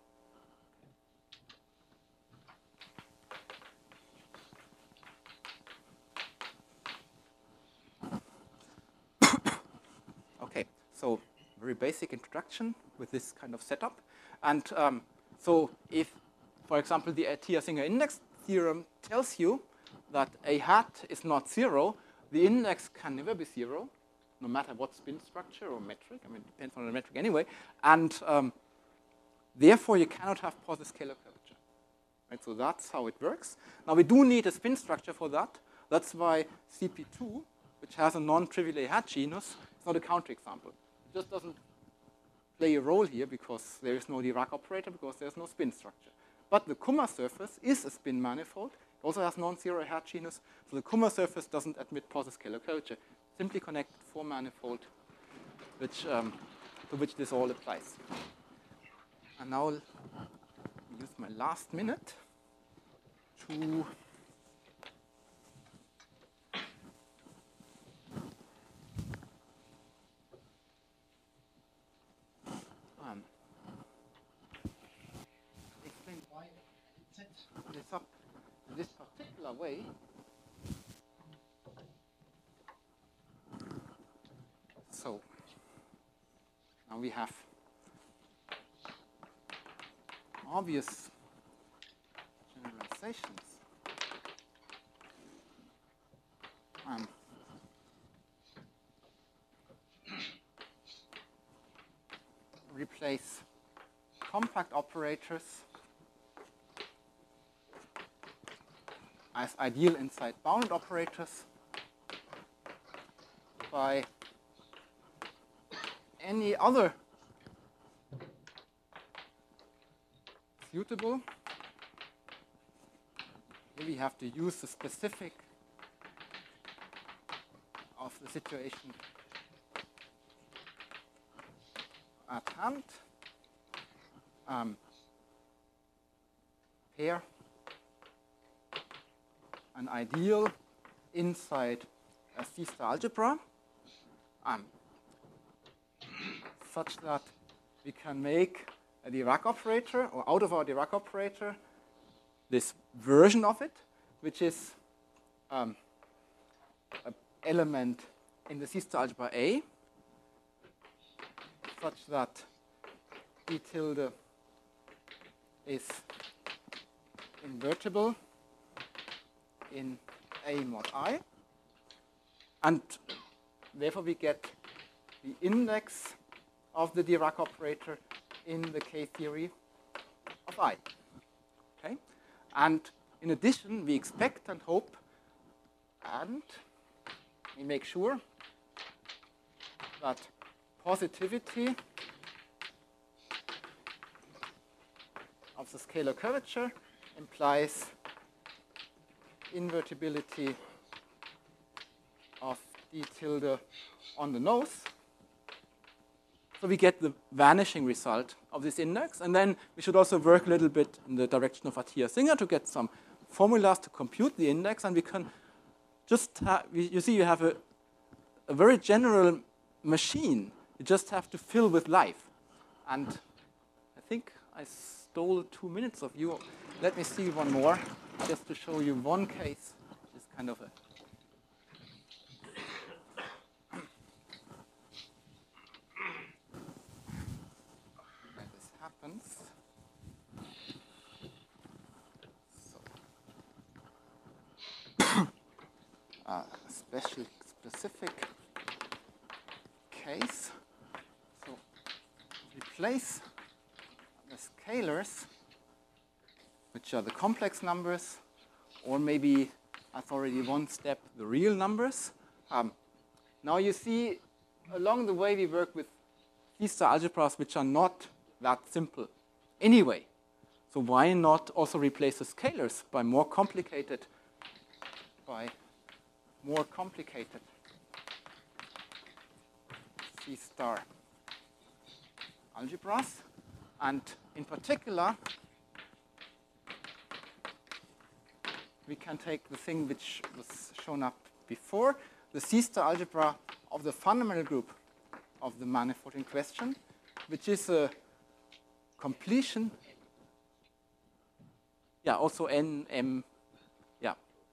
S2: Okay, so very basic introduction with this kind of setup. And um, so if, for example, the Atiyah-Singer index theorem tells you that a hat is not zero, the index can never be zero, no matter what spin structure or metric. I mean, it depends on the metric anyway. And um, therefore, you cannot have positive scalar curvature. Right? So that's how it works. Now, we do need a spin structure for that. That's why C P two, which has a non-trivial hat genus, is not a counterexample. It just doesn't play a role here because there is no Dirac operator, because there's no spin structure. But the Kummer surface is a spin manifold. It also has non-zero hat genus, so the Kummer surface doesn't admit positive scalar curvature. Simply connect four manifold, which, um, to which this all applies. And now I'll use my last minute to um, explain why it sets this up in this particular way. So now we have obvious generalizations. Um, replace compact operators as ideal inside bounded operators by any other suitable. Here we have to use the specific of the situation at hand. Um, pair an ideal inside a C-star algebra, um, such that we can make a Dirac operator, or out of our Dirac operator, this version of it, which is um, an element in the C-star algebra A, such that D tilde is invertible in A mod I, and therefore we get the index of the Dirac operator in the K-theory of I. Okay? And in addition, we expect and hope, and we make sure that positivity of the scalar curvature implies invertibility of D tilde on the nose. So we get the vanishing result of this index. And then we should also work a little bit in the direction of Atiyah-Singer to get some formulas to compute the index. And we can just have, you see, you have a, a very general machine. You just have to fill with life. And I think I stole two minutes of you. Let me see one more, just to show you one case, which is kind of a where this happens. So, a special specific case. So replace the scalars, which are the complex numbers, or maybe that's already one step, the real numbers. Um, now you see, along the way we work with C-star algebras which are not that simple anyway. So why not also replace the scalars by more complicated, by more complicated C-star algebras? And in particular, we can take the thing which was shown up before, the C-star algebra of the fundamental group of the manifold in question, which is a completion. Yeah, also n, m, yeah,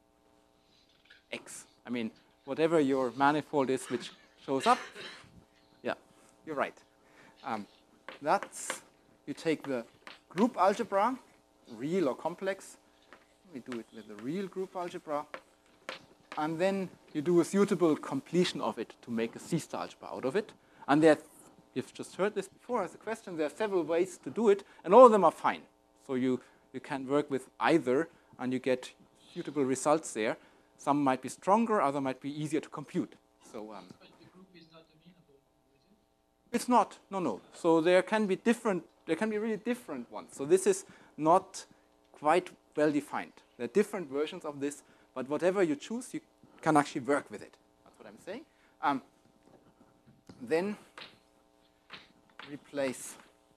S2: x. I mean, whatever your manifold is which shows up, yeah, you're right. Um, that's, you take the group algebra, real or complex. We do it with the real group algebra. And then you do a suitable completion of it to make a C-star algebra out of it. And there, you've just heard this before as a question, there are several ways to do it, and all of them are fine. So you, you can work with either, and you get suitable results there. Some might be stronger, other might be easier to compute. So, um,
S5: But the group is not amenable, is it?
S2: it's not, no, no. So there can be different, there can be really different ones. So this is not quite well defined. There are different versions of this, but whatever you choose, you can actually work with it. That's what I'm saying. Um, then replace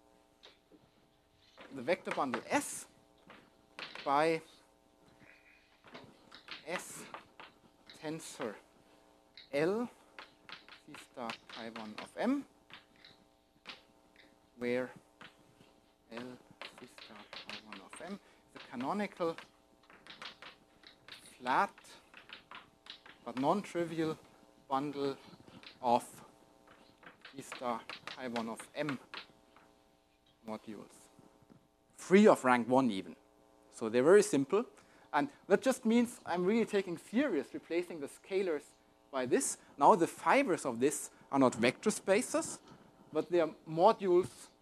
S2: the vector bundle S by S tensor L C star chi one of M, where L C star chi one of M is a canonical flat but non-trivial bundle of C star chi one of M modules, free of rank one even. So they're very simple. And that just means I'm really taking serious replacing the scalars by this. Now the fibers of this are not vector spaces, but they are modules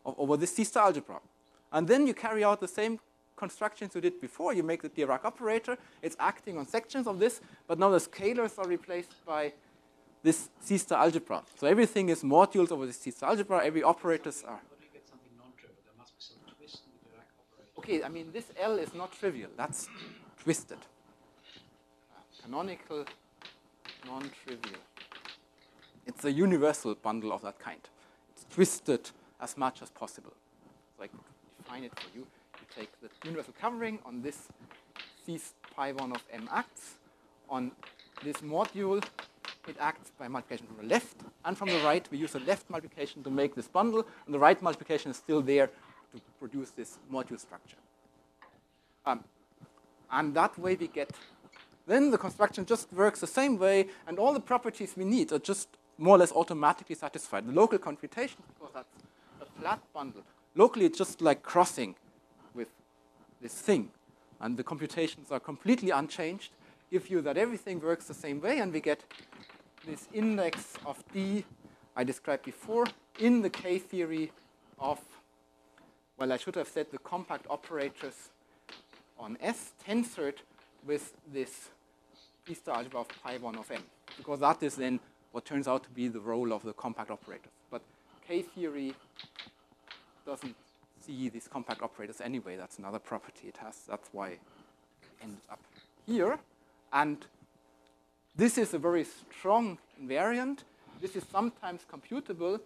S2: of, over this C-star algebra. And then you carry out the same constructions you did before. You make the Dirac operator. It's acting on sections of this, but now the scalars are replaced by this C-star algebra. So everything is modules over this C-star algebra. Every operators are.
S3: How do you get something non-trivial? There must be some twist in the Dirac operator.
S2: Okay, I mean, this L is not trivial. That's twisted. Uh, canonical, non-trivial. It's a universal bundle of that kind. It's twisted as much as possible. So I could define it for you. You take the universal covering on this C pi one of M acts. On this module, it acts by multiplication from the left. And from the right, we use the left multiplication to make this bundle. And the right multiplication is still there to produce this module structure. Um, and that way we get, then the construction just works the same way, and all the properties we need are just more or less automatically satisfied. The local computation, because that's a flat bundle, locally it's just like crossing with this thing. And the computations are completely unchanged. Give you that everything works the same way, and we get this index of D I described before in the K-theory of, well, I should have said the compact operators on S tensored with this C-star algebra of pi one of M, because that is then what turns out to be the role of the compact operators. But K-theory doesn't see these compact operators anyway. That's another property it has. That's why it ends up here. And this is a very strong invariant. This is sometimes computable.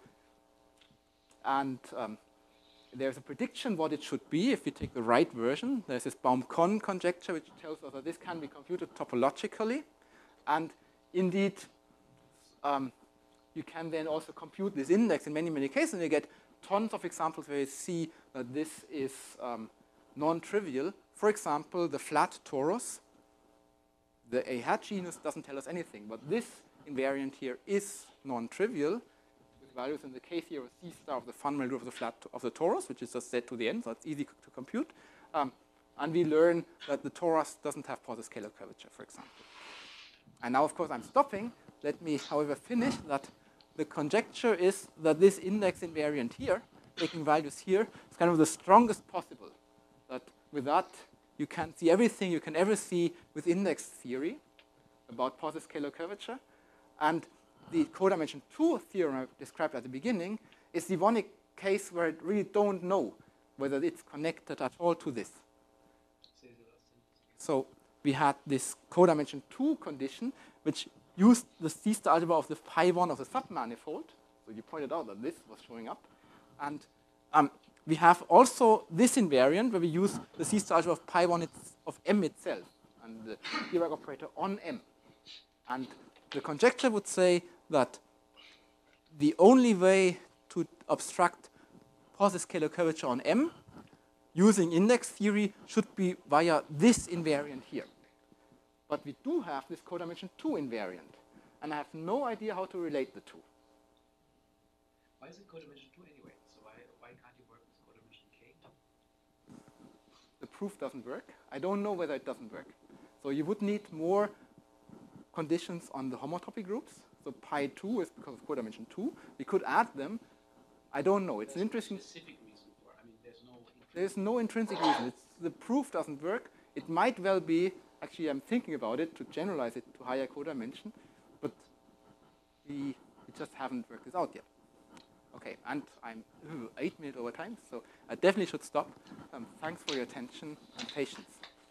S2: And um, there's a prediction what it should be if we take the right version. There's this Baum-Kohn conjecture, which tells us that this can be computed topologically. And indeed, um, you can then also compute this index in many, many cases. And you get tons of examples where you see that this is um, non-trivial. For example, the flat torus. The A hat genus doesn't tell us anything, but this invariant here is non-trivial with values in the K-theory of C star of the fundamental group of the flat of the torus, which is just set to the end, so it's easy to compute. Um, and we learn that the torus doesn't have positive scalar curvature, for example. And now, of course, I'm stopping. Let me, however, finish that the conjecture is that this index invariant here, taking values here, is kind of the strongest possible. That with that, you can see everything you can ever see with index theory about positive scalar curvature. And the codimension two theorem I described at the beginning is the one case where I really don't know whether it's connected at all to this. So we had this codimension two condition, which used the C-star algebra of the pi one of the submanifold. So you pointed out that this was showing up. And um, we have also this invariant where we use the C-star algebra of pi one of M itself and the Dirac operator on M. And the conjecture would say that the only way to obstruct positive scalar curvature on M using index theory should be via this invariant here. But we do have this codimension two invariant, and I have no idea how to relate the two.
S3: Why is it codimension two anyway? So why, why can't you work with codimension K?
S2: The proof doesn't work. I don't know whether it doesn't work. So you would need more conditions on the homotopy groups. So pi two is because of codimension two. We could add them. I don't know. It's
S3: there's
S2: an interesting.
S3: No specific reason for. I mean, there's no.
S2: There's no intrinsic reason. It's, the proof doesn't work. It might well be. Actually, I'm thinking about it to generalize it to higher codimension, but we, we just haven't worked this out yet. Okay, and I'm ooh, eight minutes over time, so I definitely should stop. Um, thanks for your attention and patience.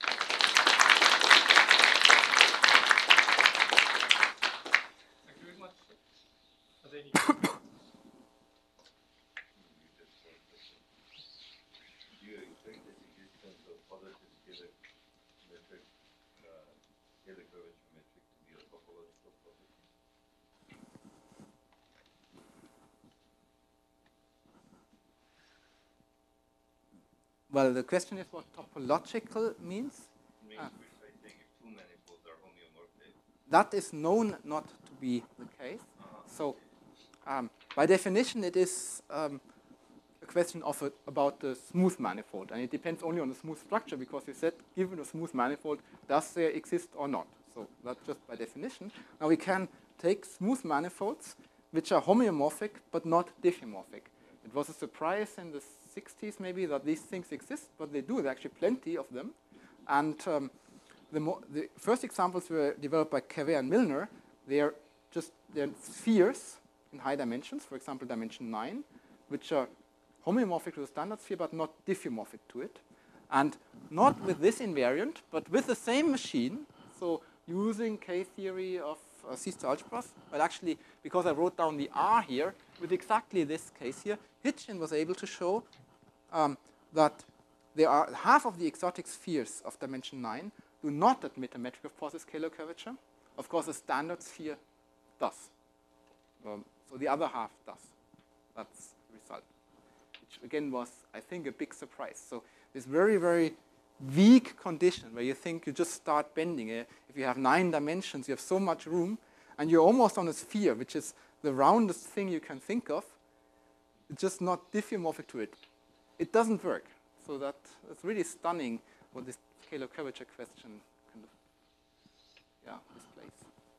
S1: Thank you very much. Are there any
S4: Do you expect the existence of positive scalar metric, uh, scalar curvature metric to be a topological property?
S2: Well, the question is what topological means.
S4: It means
S2: Ah.
S4: precisely if two manifolds are homeomorphic.
S2: That is known not to be the case. So um, by definition, it is um, a question of a, about the smooth manifold. And it depends only on the smooth structure, because you said, given a smooth manifold, does there exist or not? So that's just by definition. Now we can take smooth manifolds, which are homeomorphic but not diffeomorphic. It was a surprise in the sixties maybe that these things exist, but they do. There are actually plenty of them. And um, the, mo the first examples were developed by Cavea and Milner. They are just they're spheres in high dimensions, for example, dimension nine, which are homeomorphic to the standard sphere, but not diffeomorphic to it. And not with this invariant, but with the same machine. So using K-theory of uh, C-star algebras, well, actually, because I wrote down the R here, with exactly this case here, Hitchin was able to show um, that there are half of the exotic spheres of dimension nine do not admit a metric of positive scalar curvature. Of course, a standard sphere does. Um, so the other half does. That's the result, which again was, I think, a big surprise. So this very, very weak condition where you think you just start bending it. If you have nine dimensions, you have so much room, and you're almost on a sphere, which is the roundest thing you can think of. It's just not diffeomorphic to it. It doesn't work. So that, that's really stunning what this scalar curvature question kind of yeah, displays.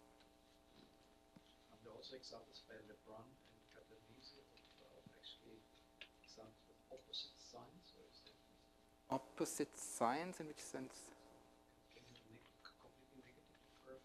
S3: And there are also examples by Lebrun and Catalese of, of actually examples with opposite signs. Or is that
S2: Opposite signs in which sense?
S3: can you neg completely negatively curved?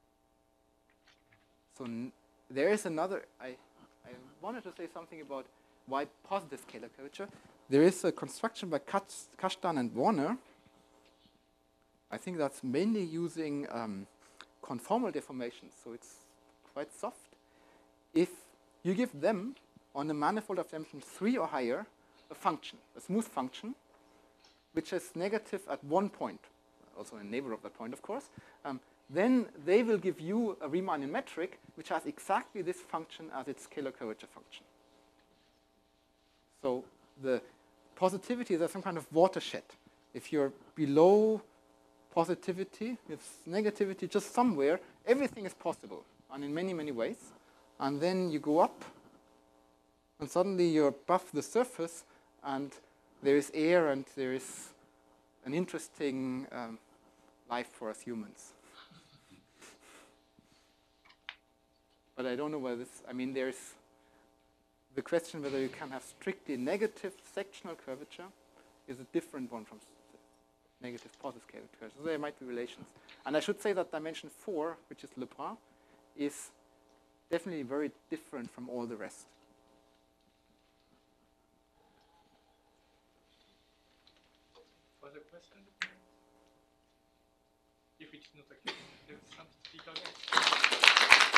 S2: So n there is another, I, I wanted to say something about why positive scalar curvature. There is a construction by Kashtan and Warner. I think that's mainly using um, conformal deformations, so it's quite soft. If you give them, on a manifold of dimension three or higher, a function, a smooth function, which is negative at one point, also in the neighborhood of that point, of course, um, then they will give you a Riemannian metric which has exactly this function as its scalar curvature function. So the positivity is some kind of watershed. If you're below positivity, with negativity just somewhere, everything is possible, and in many, many ways. And then you go up, and suddenly you're above the surface, and there is air, and there is an interesting um, life for us humans. But I don't know whether this, I mean, there's the question whether you can have strictly negative sectional curvature is a different one from negative positive curvature. So there might be relations. And I should say that dimension four, which is Lebrun, is definitely very different from all the rest.
S1: Further question? If it's not a case, let's some speak again.